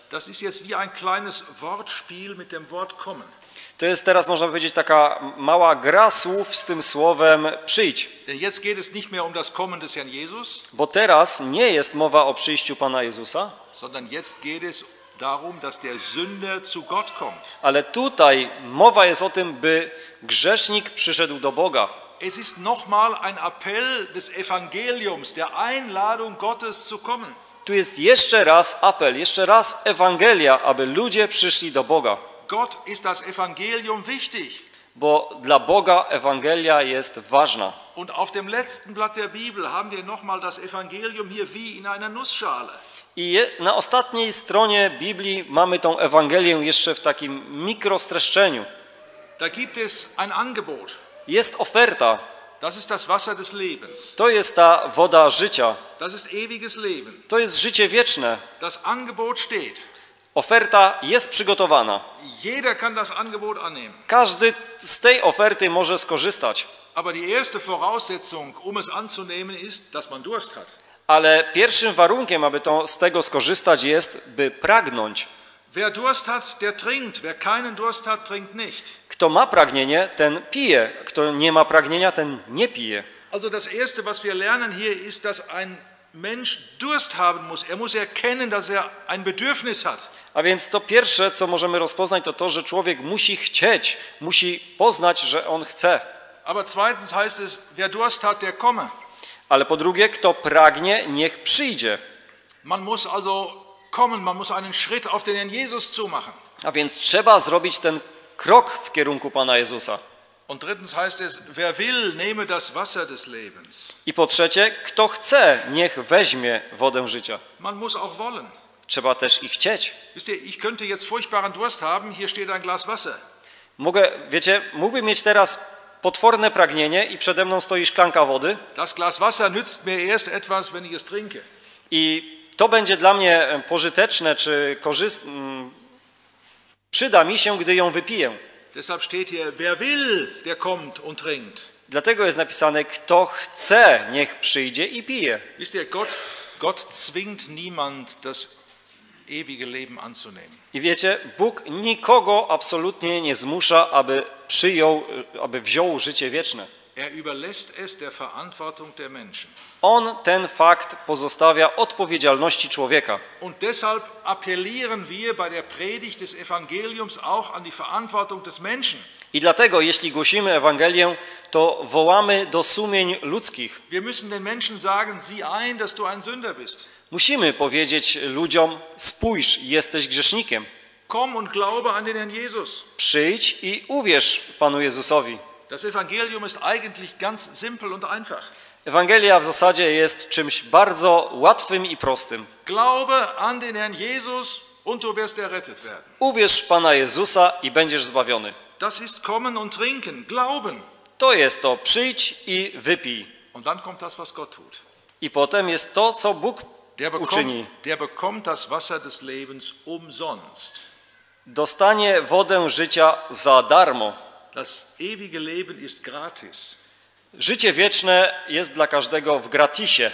Das ist jetzt wie ein kleines Wortspiel mit dem Wort kommen. To jest teraz, można powiedzieć, taka mała gra słów z tym słowem przyjdź. Denn jetzt geht es nicht mehr um das Kommen des Herrn Jesus, Bo teraz nie jest mowa o przyjściu Pana Jezusa, sondern jetzt geht es darum, dass der Sünder zu Gott kommt. ale tutaj mowa jest o tym, by grzesznik przyszedł do Boga. Es ist nochmal ein Appell des Evangeliums, der Einladung Gottes zu kommen. Tu jest jeszcze raz apel, jeszcze raz Ewangelia, aby ludzie przyszli do Boga. Gott ist das Evangelium wichtig. Bo dla Boga Ewangelia jest ważna. Und auf dem letzten Blatt der Bibel haben wir nochmal das Evangelium hier wie in einer Nussschale. I je, na ostatniej stronie Biblii mamy tą Ewangelię jeszcze w takim mikrostreszczeniu. Da gibt es ein Angebot. Jest oferta. Das ist das Wasser des Lebens. To jest ta woda życia. Das ist ewiges Leben. To jest życie wieczne. Das Angebot steht. Oferta jest przygotowana. Jeder kann das Angebot annehmen. Każdy z tej oferty może skorzystać. Aber die erste Voraussetzung, um es anzunehmen, ist, dass man Durst hat. Ale pierwszym warunkiem, aby to, z tego skorzystać, jest, by pragnąć. Wer Durst hat, der trinkt. Wer keinen Durst hat, trinkt nicht. Kto ma pragnienie, ten pije. Kto nie ma pragnienia, ten nie pije. Also das Erste, was wir lernen hier, ist, dass ein Mensch Durst haben muss. Er muss erkennen, dass er ein Bedürfnis hat. A więc to pierwsze, co możemy rozpoznać, to to, że człowiek musi chcieć, musi poznać, że on chce. Aber zweitens heißt es, wer Durst hat, der komme. Ale po drugie, kto pragnie, niech przyjdzie. Man muss also kommen, man muss einen Schritt auf den Herrn Jesus zumachen. A więc trzeba zrobić ten krok w kierunku Pana Jezusa. Und drittens heißt es, wer will, nehme das Wasser des Lebens. I po trzecie, kto chce, niech weźmie wodę życia. Man muss auch wollen. Trzeba też i chcieć. Wisst ihr, ich könnte jetzt furchtbaren Durst haben, hier steht ein Glas Wasser. Mogę, wiecie, mógłbym mieć teraz potworne pragnienie i przede mną stoi szklanka wody Das Glas Wasser nützt mir erst etwas, wenn ich es trinke. i to będzie dla mnie pożyteczne, czy korzyst... przyda mi się, gdy ją wypiję. Deshalb steht hier, wer will, der kommt und trinkt. Dlatego jest napisane, kto chce, niech przyjdzie i pije. Wisst ihr, Gott, Gott zwingt niemand, das ewige Leben anzunehmen. I wiecie, Bóg nikogo absolutnie nie zmusza, aby przyjął, aby wziął życie wieczne. Er überlässt es der Verantwortung der Menschen. On ten fakt pozostawia odpowiedzialności człowieka. Und deshalb appellieren wir bei der Predigt des Evangeliums auch an die Verantwortung des Menschen. I dlatego, jeśli głosimy Ewangelię, to wołamy do sumień ludzkich. Wir müssen den Menschen sagen, sieh ein, dass du ein Sünder bist. Musimy powiedzieć ludziom, spójrz, jesteś grzesznikiem. Komm und glaube an den Herrn Jesus. Przyjdź i uwierz Panu Jezusowi. Das Evangelium ist eigentlich ganz simpel und einfach. Ewangelia w zasadzie jest czymś bardzo łatwym i prostym. Glaube an den Herrn Jesus und du wirst errettet werden. Uwierz w Pana Jezusa i będziesz zbawiony. Das ist kommen und trinken, glauben. To jest to, przyjdź i wypij. Und dann kommt das, was Gott tut. I potem jest to, co Bóg Der bekommt, uczyni. der bekommt das Wasser des Lebens umsonst. Dostanie wodę życia za darmo. Das ewige Leben ist gratis. Życie wieczne jest dla każdego w gratisie.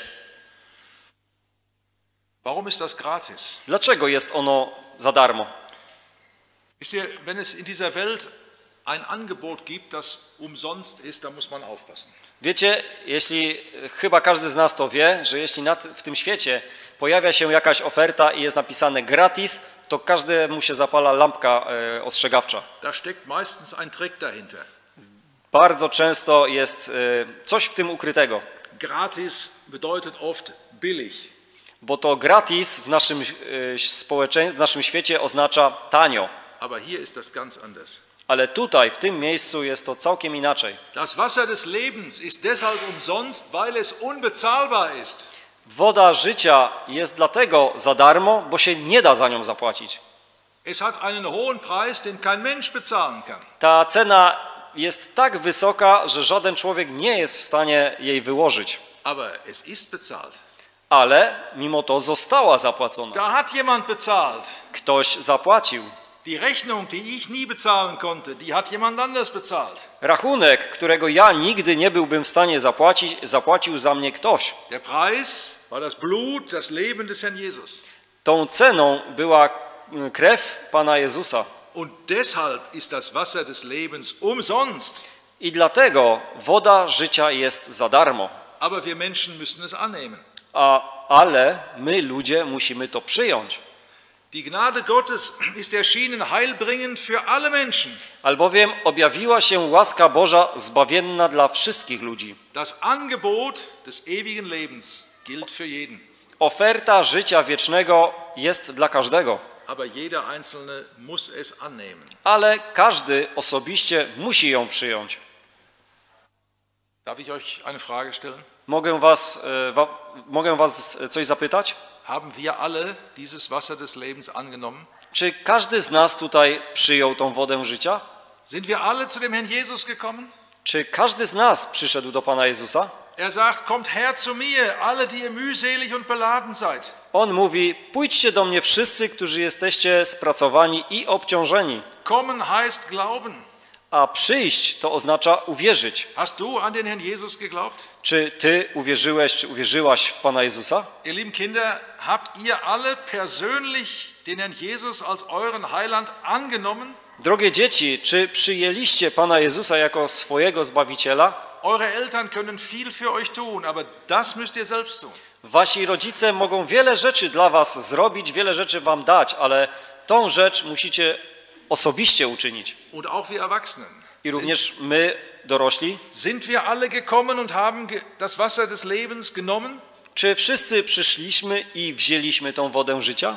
Warum ist das gratis? Dlaczego jest ono za darmo? Wisst ihr, wenn es in dieser Welt ein Angebot gibt, das umsonst ist, dann muss man aufpassen. Wiecie, jeśli chyba każdy z nas to wie, że jeśli na, w tym świecie pojawia się jakaś oferta i jest napisane gratis, to każdemu się zapala lampka e, ostrzegawcza. Da steckt meistens ein Trick dahinter. Bardzo często jest e, coś w tym ukrytego, Gratis bedeutet oft billig. bo to gratis w naszym, e, społecze... w naszym świecie oznacza tanio. Aber hier ist das ganz anders. Ale tutaj, w tym miejscu jest to całkiem inaczej. Das Wasser des Lebens ist deshalb umsonst, weil es unbezahlbar ist. Woda życia jest dlatego za darmo, bo się nie da za nią zapłacić. Es hat einen hohen Preis, den kein Mensch bezahlen kann. Ta cena jest tak wysoka, że żaden człowiek nie jest w stanie jej wyłożyć. Aber es ist bezahlt. Ale mimo to została zapłacona. Da hat jemand bezahlt. Ktoś zapłacił. Die Rechnung, die ich nie bezahlen konnte, die hat jemand anders bezahlt. Rachunek, którego ja nigdy nie byłbym w stanie zapłacić, zapłacił za mnie ktoś. Der Preis war das Blut, das Leben des Herrn Jesus. Tą ceną była krew Pana Jezusa. Und deshalb ist das Wasser des Lebens umsonst. I dlatego woda życia jest za darmo. Aber wir Menschen müssen es annehmen. A, ale my, ludzie, musimy to przyjąć. Die Gnade Gottes ist erschienen heilbringend für alle Menschen. Albowiem objawiła się łaska Boża zbawienna dla wszystkich ludzi. Das Angebot des ewigen Lebens gilt für jeden. Oferta życia wiecznego jest dla każdego. Aber jeder Einzelne muss es annehmen. Ale każdy osobiście musi ją przyjąć. Darf ich euch eine Frage stellen? Mogę was, e, wa, mogę was coś zapytać? Haben wir alle dieses Wasser des Lebens angenommen? Czy każdy z nas tutaj przyjął tą wodę życia? Sind wir alle zu dem Herrn Jesus gekommen? Czy każdy z nas przyszedł do Pana Jezusa? Er sagt, kommt her zu mir, alle, die ihr mühselig und beladen seid. On mówi, pójdźcie do mnie wszyscy, którzy jesteście spracowani i obciążeni. Kommen heißt glauben. A przyjść to oznacza uwierzyć. Hast du an den Herrn Jesus geglaubt? Czy ty uwierzyłeś, czy uwierzyłaś w Pana Jezusa? Ihr lieben Kinder, habt ihr alle persönlich den Herrn Jesus als euren Heiland angenommen? Drogie dzieci, czy przyjęliście Pana Jezusa jako swojego Zbawiciela? Eure Eltern können viel für euch tun, aber das müsst ihr selbst tun. Wasi rodzice mogą wiele rzeczy dla was zrobić, wiele rzeczy wam dać, ale tą rzecz musicie osobiście uczynić. Und auch wir Erwachsenen. I również my, dorośli, Sind wir alle gekommen und haben das Wasser des Lebens genommen? czy wszyscy przyszliśmy i wzięliśmy tą wodę życia?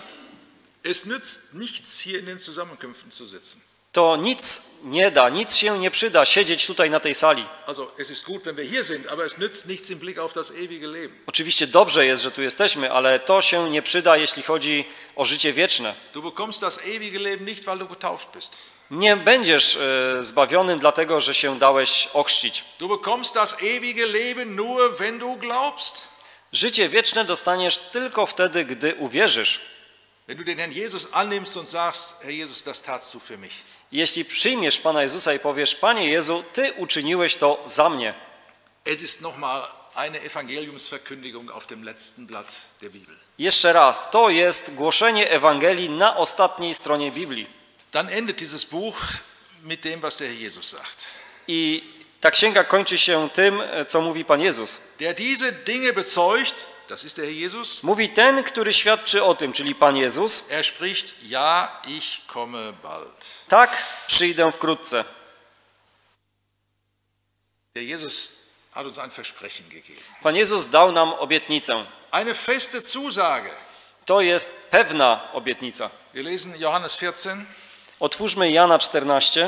Es nützt nichts, hier in den Zusammenkünften zu sitzen. To nic nie da, nic się nie przyda siedzieć tutaj na tej sali. Also es ist gut, wenn wir hier sind, aber es nützt nichts im Blick auf das ewige Leben. Oczywiście dobrze jest, że tu jesteśmy, ale to się nie przyda, jeśli chodzi o życie wieczne. Du bekommst das ewige Leben nicht, weil du getauft bist. Nie będziesz e, zbawionym dlatego, że się dałeś ochrzcić. Du bekommst das ewige Leben nur, wenn du glaubst. Życie wieczne dostaniesz tylko wtedy, gdy uwierzysz. Wenn du den Herrn Jesus annimmst und sagst, Herr Jesus, das tatst du für mich. Jeśli przyjmiesz Pana Jezusa i powiesz, Panie Jezu, Ty uczyniłeś to za mnie. Es ist nochmal eine Evangeliumsverkündigung auf dem letzten Blatt der Bibel. Jeszcze raz, to jest głoszenie Ewangelii na ostatniej stronie Biblii. Dann endet dieses Buch mit dem, was der Herr Jesus sagt. I ta księga kończy się tym, co mówi Pan Jezus. Der diese Dinge bezeugt, das ist der Herr Jesus. Mówi ten, który świadczy o tym, czyli Pan Jezus. Er spricht, ja, ich komme bald. Tak, przyjdę wkrótce. Der Jesus hat uns ein Versprechen gegeben. Pan Jezus dał nam obietnicę. Eine feste Zusage. To jest pewna obietnica. Wir lesen Johannes vierzehn. Otwórzmy Jana czternaście.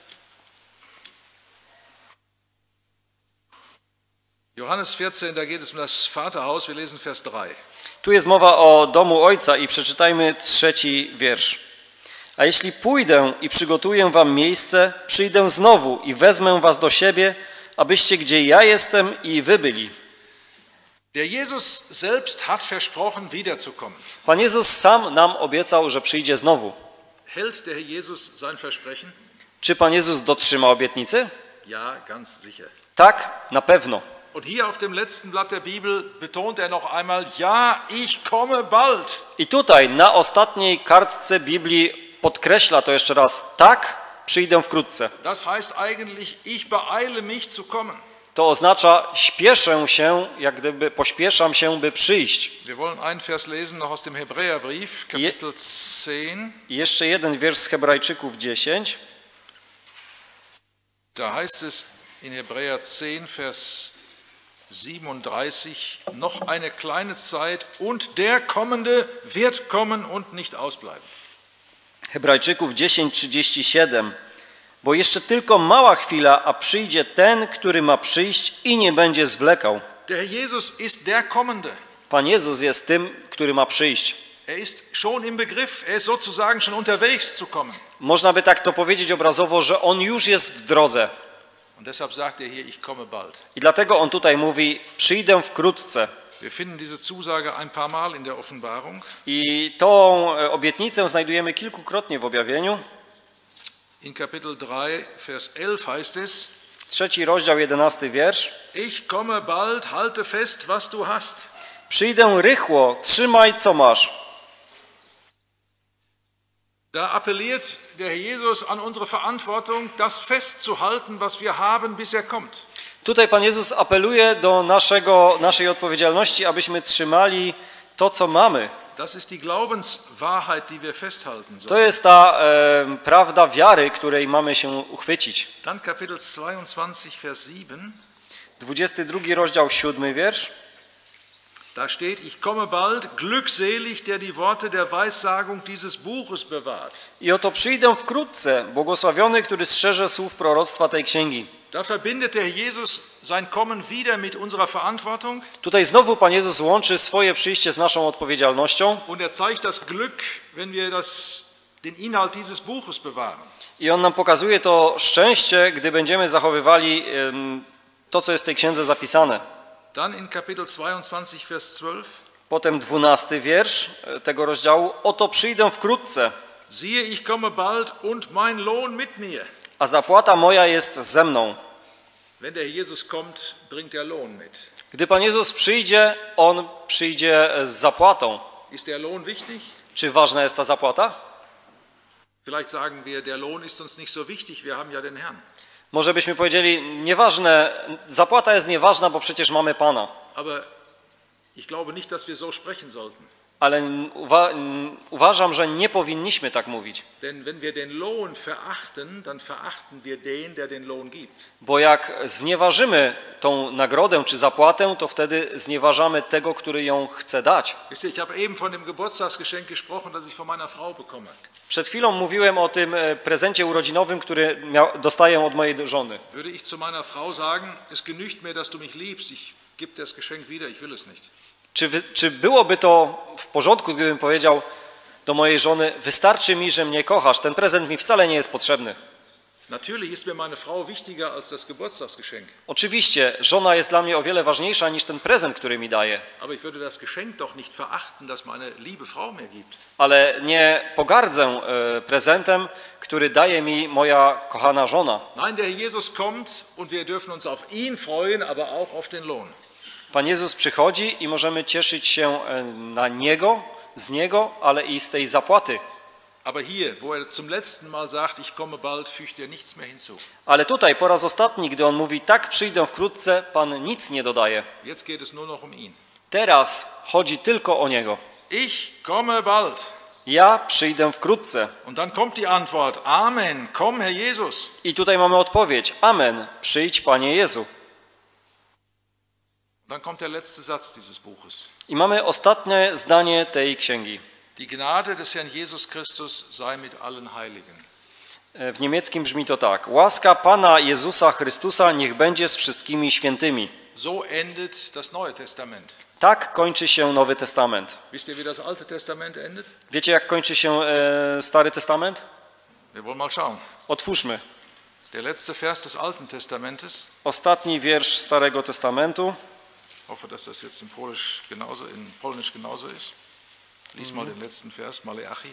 Johannes vierzehn, da geht es um das Vaterhaus. Wir lesen Vers drei. Tu jest mowa o domu Ojca i przeczytajmy trzeci wiersz. A jeśli pójdę i przygotuję wam miejsce, przyjdę znowu i wezmę was do siebie, abyście gdzie ja jestem i wy byli. Der Jesus selbst hat versprochen, wiederzukommen. Pan Jezus sam nam obiecał, że przyjdzie znowu. Hält der Herr Jesus sein Versprechen? Czy Pan Jezus dotrzyma obietnicy? Ja, ganz sicher. Tak, na pewno. Und hier auf dem letzten Blatt der Bibel betont er noch einmal, ja, ich komme bald. I tutaj na ostatniej kartce Biblii podkreśla to jeszcze raz. Tak, przyjdę wkrótce. Das heißt eigentlich, ich beeile mich zu kommen. To oznacza śpieszę się, jak gdyby pośpieszam się, by przyjść. Wir wollen einen Vers lesen noch aus dem Hebräerbrief, Kapitel zehn. I jeszcze jeden wiersz z Hebrajczyków dziesięć. Da heißt es in Hebräer zehn, Vers siebenunddreißig, noch eine kleine Zeit und der Kommende wird kommen und nicht ausbleiben. Hebrajczyków dziesięć, trzydzieści siedem. Bo jeszcze tylko mała chwila, a przyjdzie ten, który ma przyjść i nie będzie zwlekał. Der Herr Jesus ist der Kommende. Pan Jezus jest tym, który ma przyjść. Er ist schon im Begriff, er ist sozusagen schon unterwegs zu kommen. Można by tak to powiedzieć obrazowo, że On już jest w drodze. Und deshalb sagt er hier, ich komme bald. I dlatego On tutaj mówi, przyjdę wkrótce. Wir finden diese Zusage ein paar Mal in der Offenbarung. I tą obietnicę znajdujemy kilkukrotnie w objawieniu. In Kapitel drei, Vers elf heißt es, Trzeci rozdział, jedenasty wiersz. ich komme bald, halte fest, was du hast. Przyjdę rychło, trzymaj co masz. Da appelliert der Herr Jesus an unsere Verantwortung, das festzuhalten, was wir haben, bis er kommt. Tutaj Pan Jezus apeluje do naszego, naszej odpowiedzialności, abyśmy trzymali to, co mamy. Das ist die Glaubenswahrheit, die wir festhalten To sollen. jest ta e, prawda wiary, której mamy się uchwycić. Dann Kapitel zweiundzwanzig, Vers sieben. dwudziesty drugi rozdział, siódmy wiersz. Da steht, ich komme bald, glückselig, der die Worte der Weissagung dieses Buches bewahrt. I oto przyjdę wkrótce, błogosławiony, który strzeże słów proroctwa tej księgi. Da verbindet der Herr Jesus sein Kommen wieder mit unserer Verantwortung Tutaj znowu Pan Jezus łączy swoje przyjście z naszą odpowiedzialnością und er zeigt das Glück, wenn wir das, den Inhalt dieses Buches bewahren. i On nam pokazuje to szczęście, gdy będziemy zachowywali em, to, co jest w tej księdze zapisane. Dann in Kapitel zweiundzwanzig, Vers zwölf. Potem dwunasty wiersz tego rozdziału. Oto przyjdę wkrótce, Siehe, ich komme bald und mein Lohn mit mir. a zapłata moja jest ze mną. Wenn der Herr Jesus kommt, bringt er Lohn mit. Gdy Pan Jezus przyjdzie, On przyjdzie z zapłatą. Ist der Lohn wichtig? Czy ważna jest ta zapłata? Vielleicht sagen wir, der Lohn ist uns nicht so wichtig, wir haben ja den Herrn. Może byśmy powiedzieli, nieważne, zapłata jest nieważna, bo przecież mamy Pana. Aber ich glaube nicht, dass wir so sprechen sollten. Ale uwa uważam, że nie powinniśmy tak mówić. Denn wenn wir den Lohn verachten, dann verachten wir den, der den Lohn gibt. Bo jak znieważymy tą nagrodę czy zapłatę, to wtedy znieważamy tego, który ją chce dać. Wisst ihr, ich habe eben von dem Geburtstagsgeschenk gesprochen, das ich von meiner Frau bekomme. Przed chwilą mówiłem o tym prezencie urodzinowym, który miał, dostaję od mojej żony. Würde ich zu meiner Frau sagen, es genügt mir, dass du mich liebst, ich gebe dir das Geschenk wieder, ich will es nicht. Czy, wy, czy byłoby to w porządku, gdybym powiedział do mojej żony, wystarczy mi, że mnie kochasz, ten prezent mi wcale nie jest potrzebny. Natürlich ist mir meine Frau wichtiger als das Geburtstagsgeschenk. Oczywiście, żona jest dla mnie o wiele ważniejsza niż ten prezent, który mi daje. Aber ich würde das Geschenk doch nicht verachten, das meine liebe Frau mir gibt. Ale nie pogardzę e, prezentem, który daje mi moja kochana żona. Nein, der Herr Jesus kommt und wir dürfen uns auf ihn freuen, aber auch auf den Lohn. Pan Jezus przychodzi i możemy cieszyć się na Niego, z Niego, ale i z tej zapłaty. Aber hier, wo er zum letzten Mal sagt, ich komme bald, fügt er nichts mehr hinzu. Ale tutaj po raz ostatni, gdy On mówi, tak przyjdę wkrótce, Pan nic nie dodaje. Jetzt geht es nur noch um ihn. Teraz chodzi tylko o Niego. Ich komme bald. Ja przyjdę wkrótce. Und dann kommt die Antwort, Amen, komm Herr Jesus. I tutaj mamy odpowiedź, Amen, przyjdź Panie Jezu. Dann kommt der letzte Satz dieses Buches. I mamy ostatnie zdanie tej księgi. Die Gnade des Herrn Jesus Christus sei mit allen Heiligen. W niemieckim brzmi to tak. Łaska Pana Jezusa Chrystusa niech będzie z wszystkimi świętymi. So endet das Neue Testament. Tak kończy się Nowy Testament. Wisst ihr, wie das Alte Testament endet? Wiecie, jak kończy się e, Stary Testament? Wir wollen mal schauen. Otwórzmy. Der letzte Vers des Alten Testamentes. Ostatni wiersz Starego Testamentu. Ich hoffe, dass das jetzt in Polisch genauso, in Polnisch genauso ist. Lies mal den letzten Vers, Maleachi.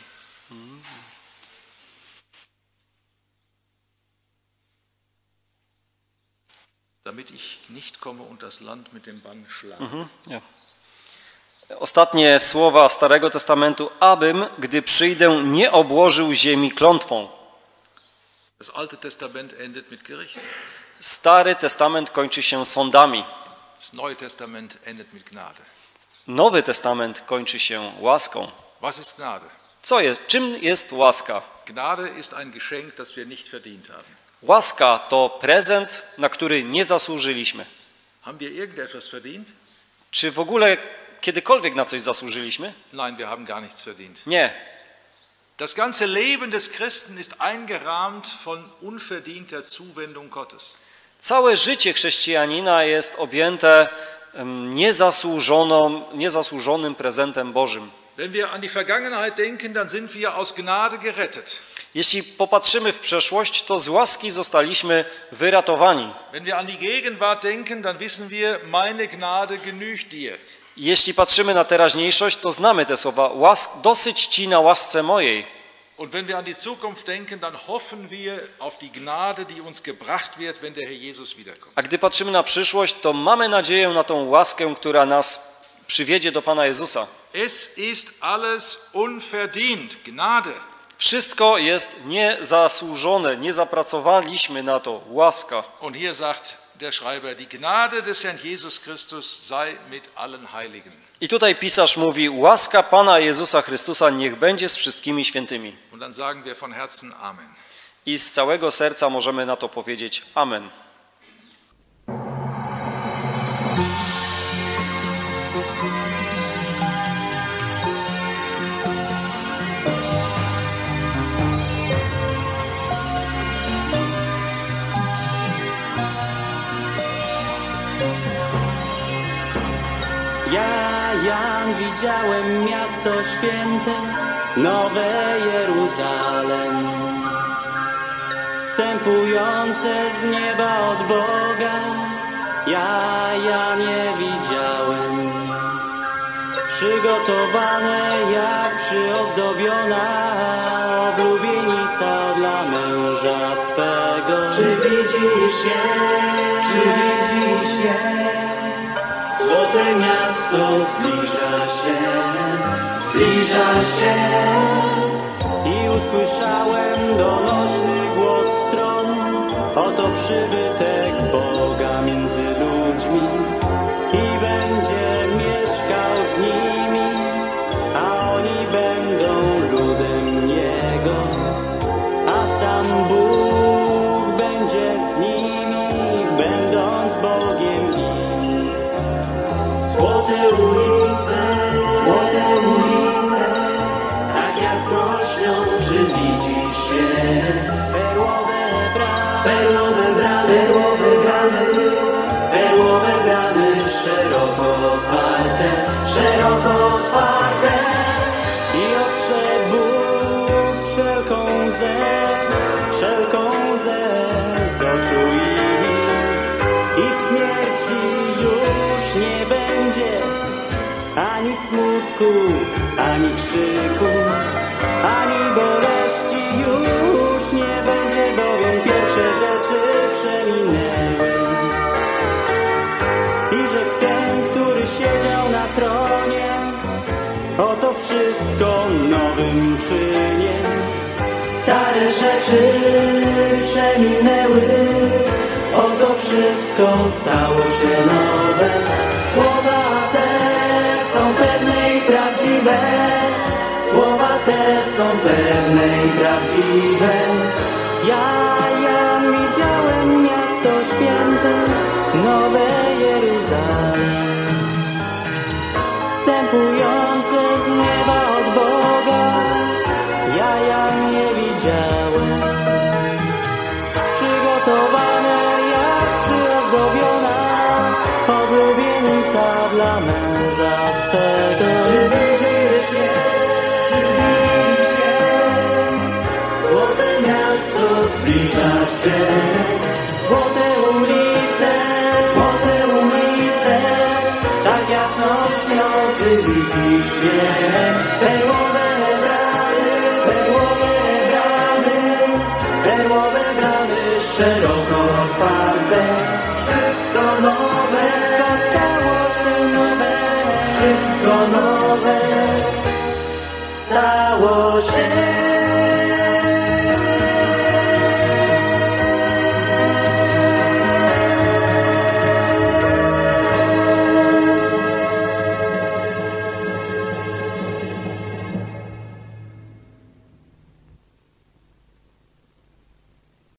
Damit ich nicht komme und das Land mit dem Bann schlage. Mhm, ja. Ostatnie słowa Starego Testamentu, abym, gdy przyjdę, nie obłożył ziemi klątwą. Das Alte Testament endet mit Gericht. Stary Testament kończy się sądami. Das Neue Testament endet mit Gnade. Nowy Testament kończy się łaską. Was ist Gnade? Co jest? Czym jest łaska? Gnade ist ein Geschenk, das wir nicht verdient haben. Łaska to prezent, na który nie zasłużyliśmy. Haben wir irgendetwas verdient? Czy w ogóle kiedykolwiek na coś zasłużyliśmy? Nein, wir haben gar nichts verdient. Nie. Das ganze Leben des Christen ist eingerahmt von unverdienter Zuwendung Gottes. Całe życie chrześcijanina jest objęte niezasłużoną, niezasłużonym prezentem Bożym. Wenn wir an die Vergangenheit denken, dann sind wir aus Gnade gerettet. Jeśli popatrzymy w przeszłość, to z łaski zostaliśmy wyratowani. Wenn wir an die Gegenwart denken, dann wissen wir, meine Gnade genügt dir. Jeśli patrzymy na teraźniejszość, to znamy te słowa, łask, dosyć ci na łasce mojej. Und wenn wir an die Zukunft denken, dann hoffen wir auf die Gnade, die uns gebracht wird, wenn der Herr Jesus wiederkommt. A gdy patrzymy na przyszłość, to mamy nadzieję na tą łaskę, która nas przywiedzie do Pana Jezusa. Es ist alles unverdient, Gnade. Wszystko jest niezasłużone, nie zapracowaliśmy na to, łaska. Und hier sagt der Schreiber, die Gnade des Herrn Jesus Christus sei mit allen Heiligen. I tutaj pisarz mówi, łaska Pana Jezusa Chrystusa niech będzie z wszystkimi świętymi. Und dann sagen wir von Herzen Amen. I z całego serca możemy na to powiedzieć Amen. Ja, Jan, widziałem miasto święte, nowe Jeruzalem, wstępujące z nieba od Boga. Ja, Jan, je widziałem, przygotowane jak przyozdobiona oblubienica dla męża swego. Czy widzisz je? Czy widzisz je? Złote miasto zbliża się, zbliża się. I usłyszałem donośny głos stron, oto przybytek Boga między ludźmi i będzie mieszkał z nimi, a oni będą ludem Jego, a sam Bóg będzie z nimi, będąc Bogiem im. Złote ulice, złote ulice, tak jasnością, czy widzisz je? Perłowe bramy, perłowe bramy, perłowe bramy, perłowe bramy, szeroko otwarte, szeroko otwarte. I odszedł Bóg wszelką łzę, wszelką łzę z oczu ich, i śmierci już nie będzie, ani smutku, ani krzyku, ani boleści już nie będzie, bowiem pierwsze rzeczy przeminęły. I rzekł ten, który siedział na tronie, oto wszystko nowym czynię. Stare rzeczy przeminęły, oto wszystko stało się nowe. Słowa te są pewne i prawdziwe, słowa te są pewne i prawdziwe. Ja, Jan, widziałem miasto święte, nowe Jeruzalem, wstępujące z nieba od Boga. Ja, Jan, nie widziałem, przygotowane jak przyozdobiona oblubienica dla męża swego. Czy widzisz je? Czy widzisz je? Złote miasto zbliża się, złote ulice, złote ulice, tak jasnością, czy widzisz je? Perłowe bramy, perłowe bramy, perłowe bramy, szeroko otwarte. Wszystko nowe, wszystko stało się nowe, wszystko nowe stało się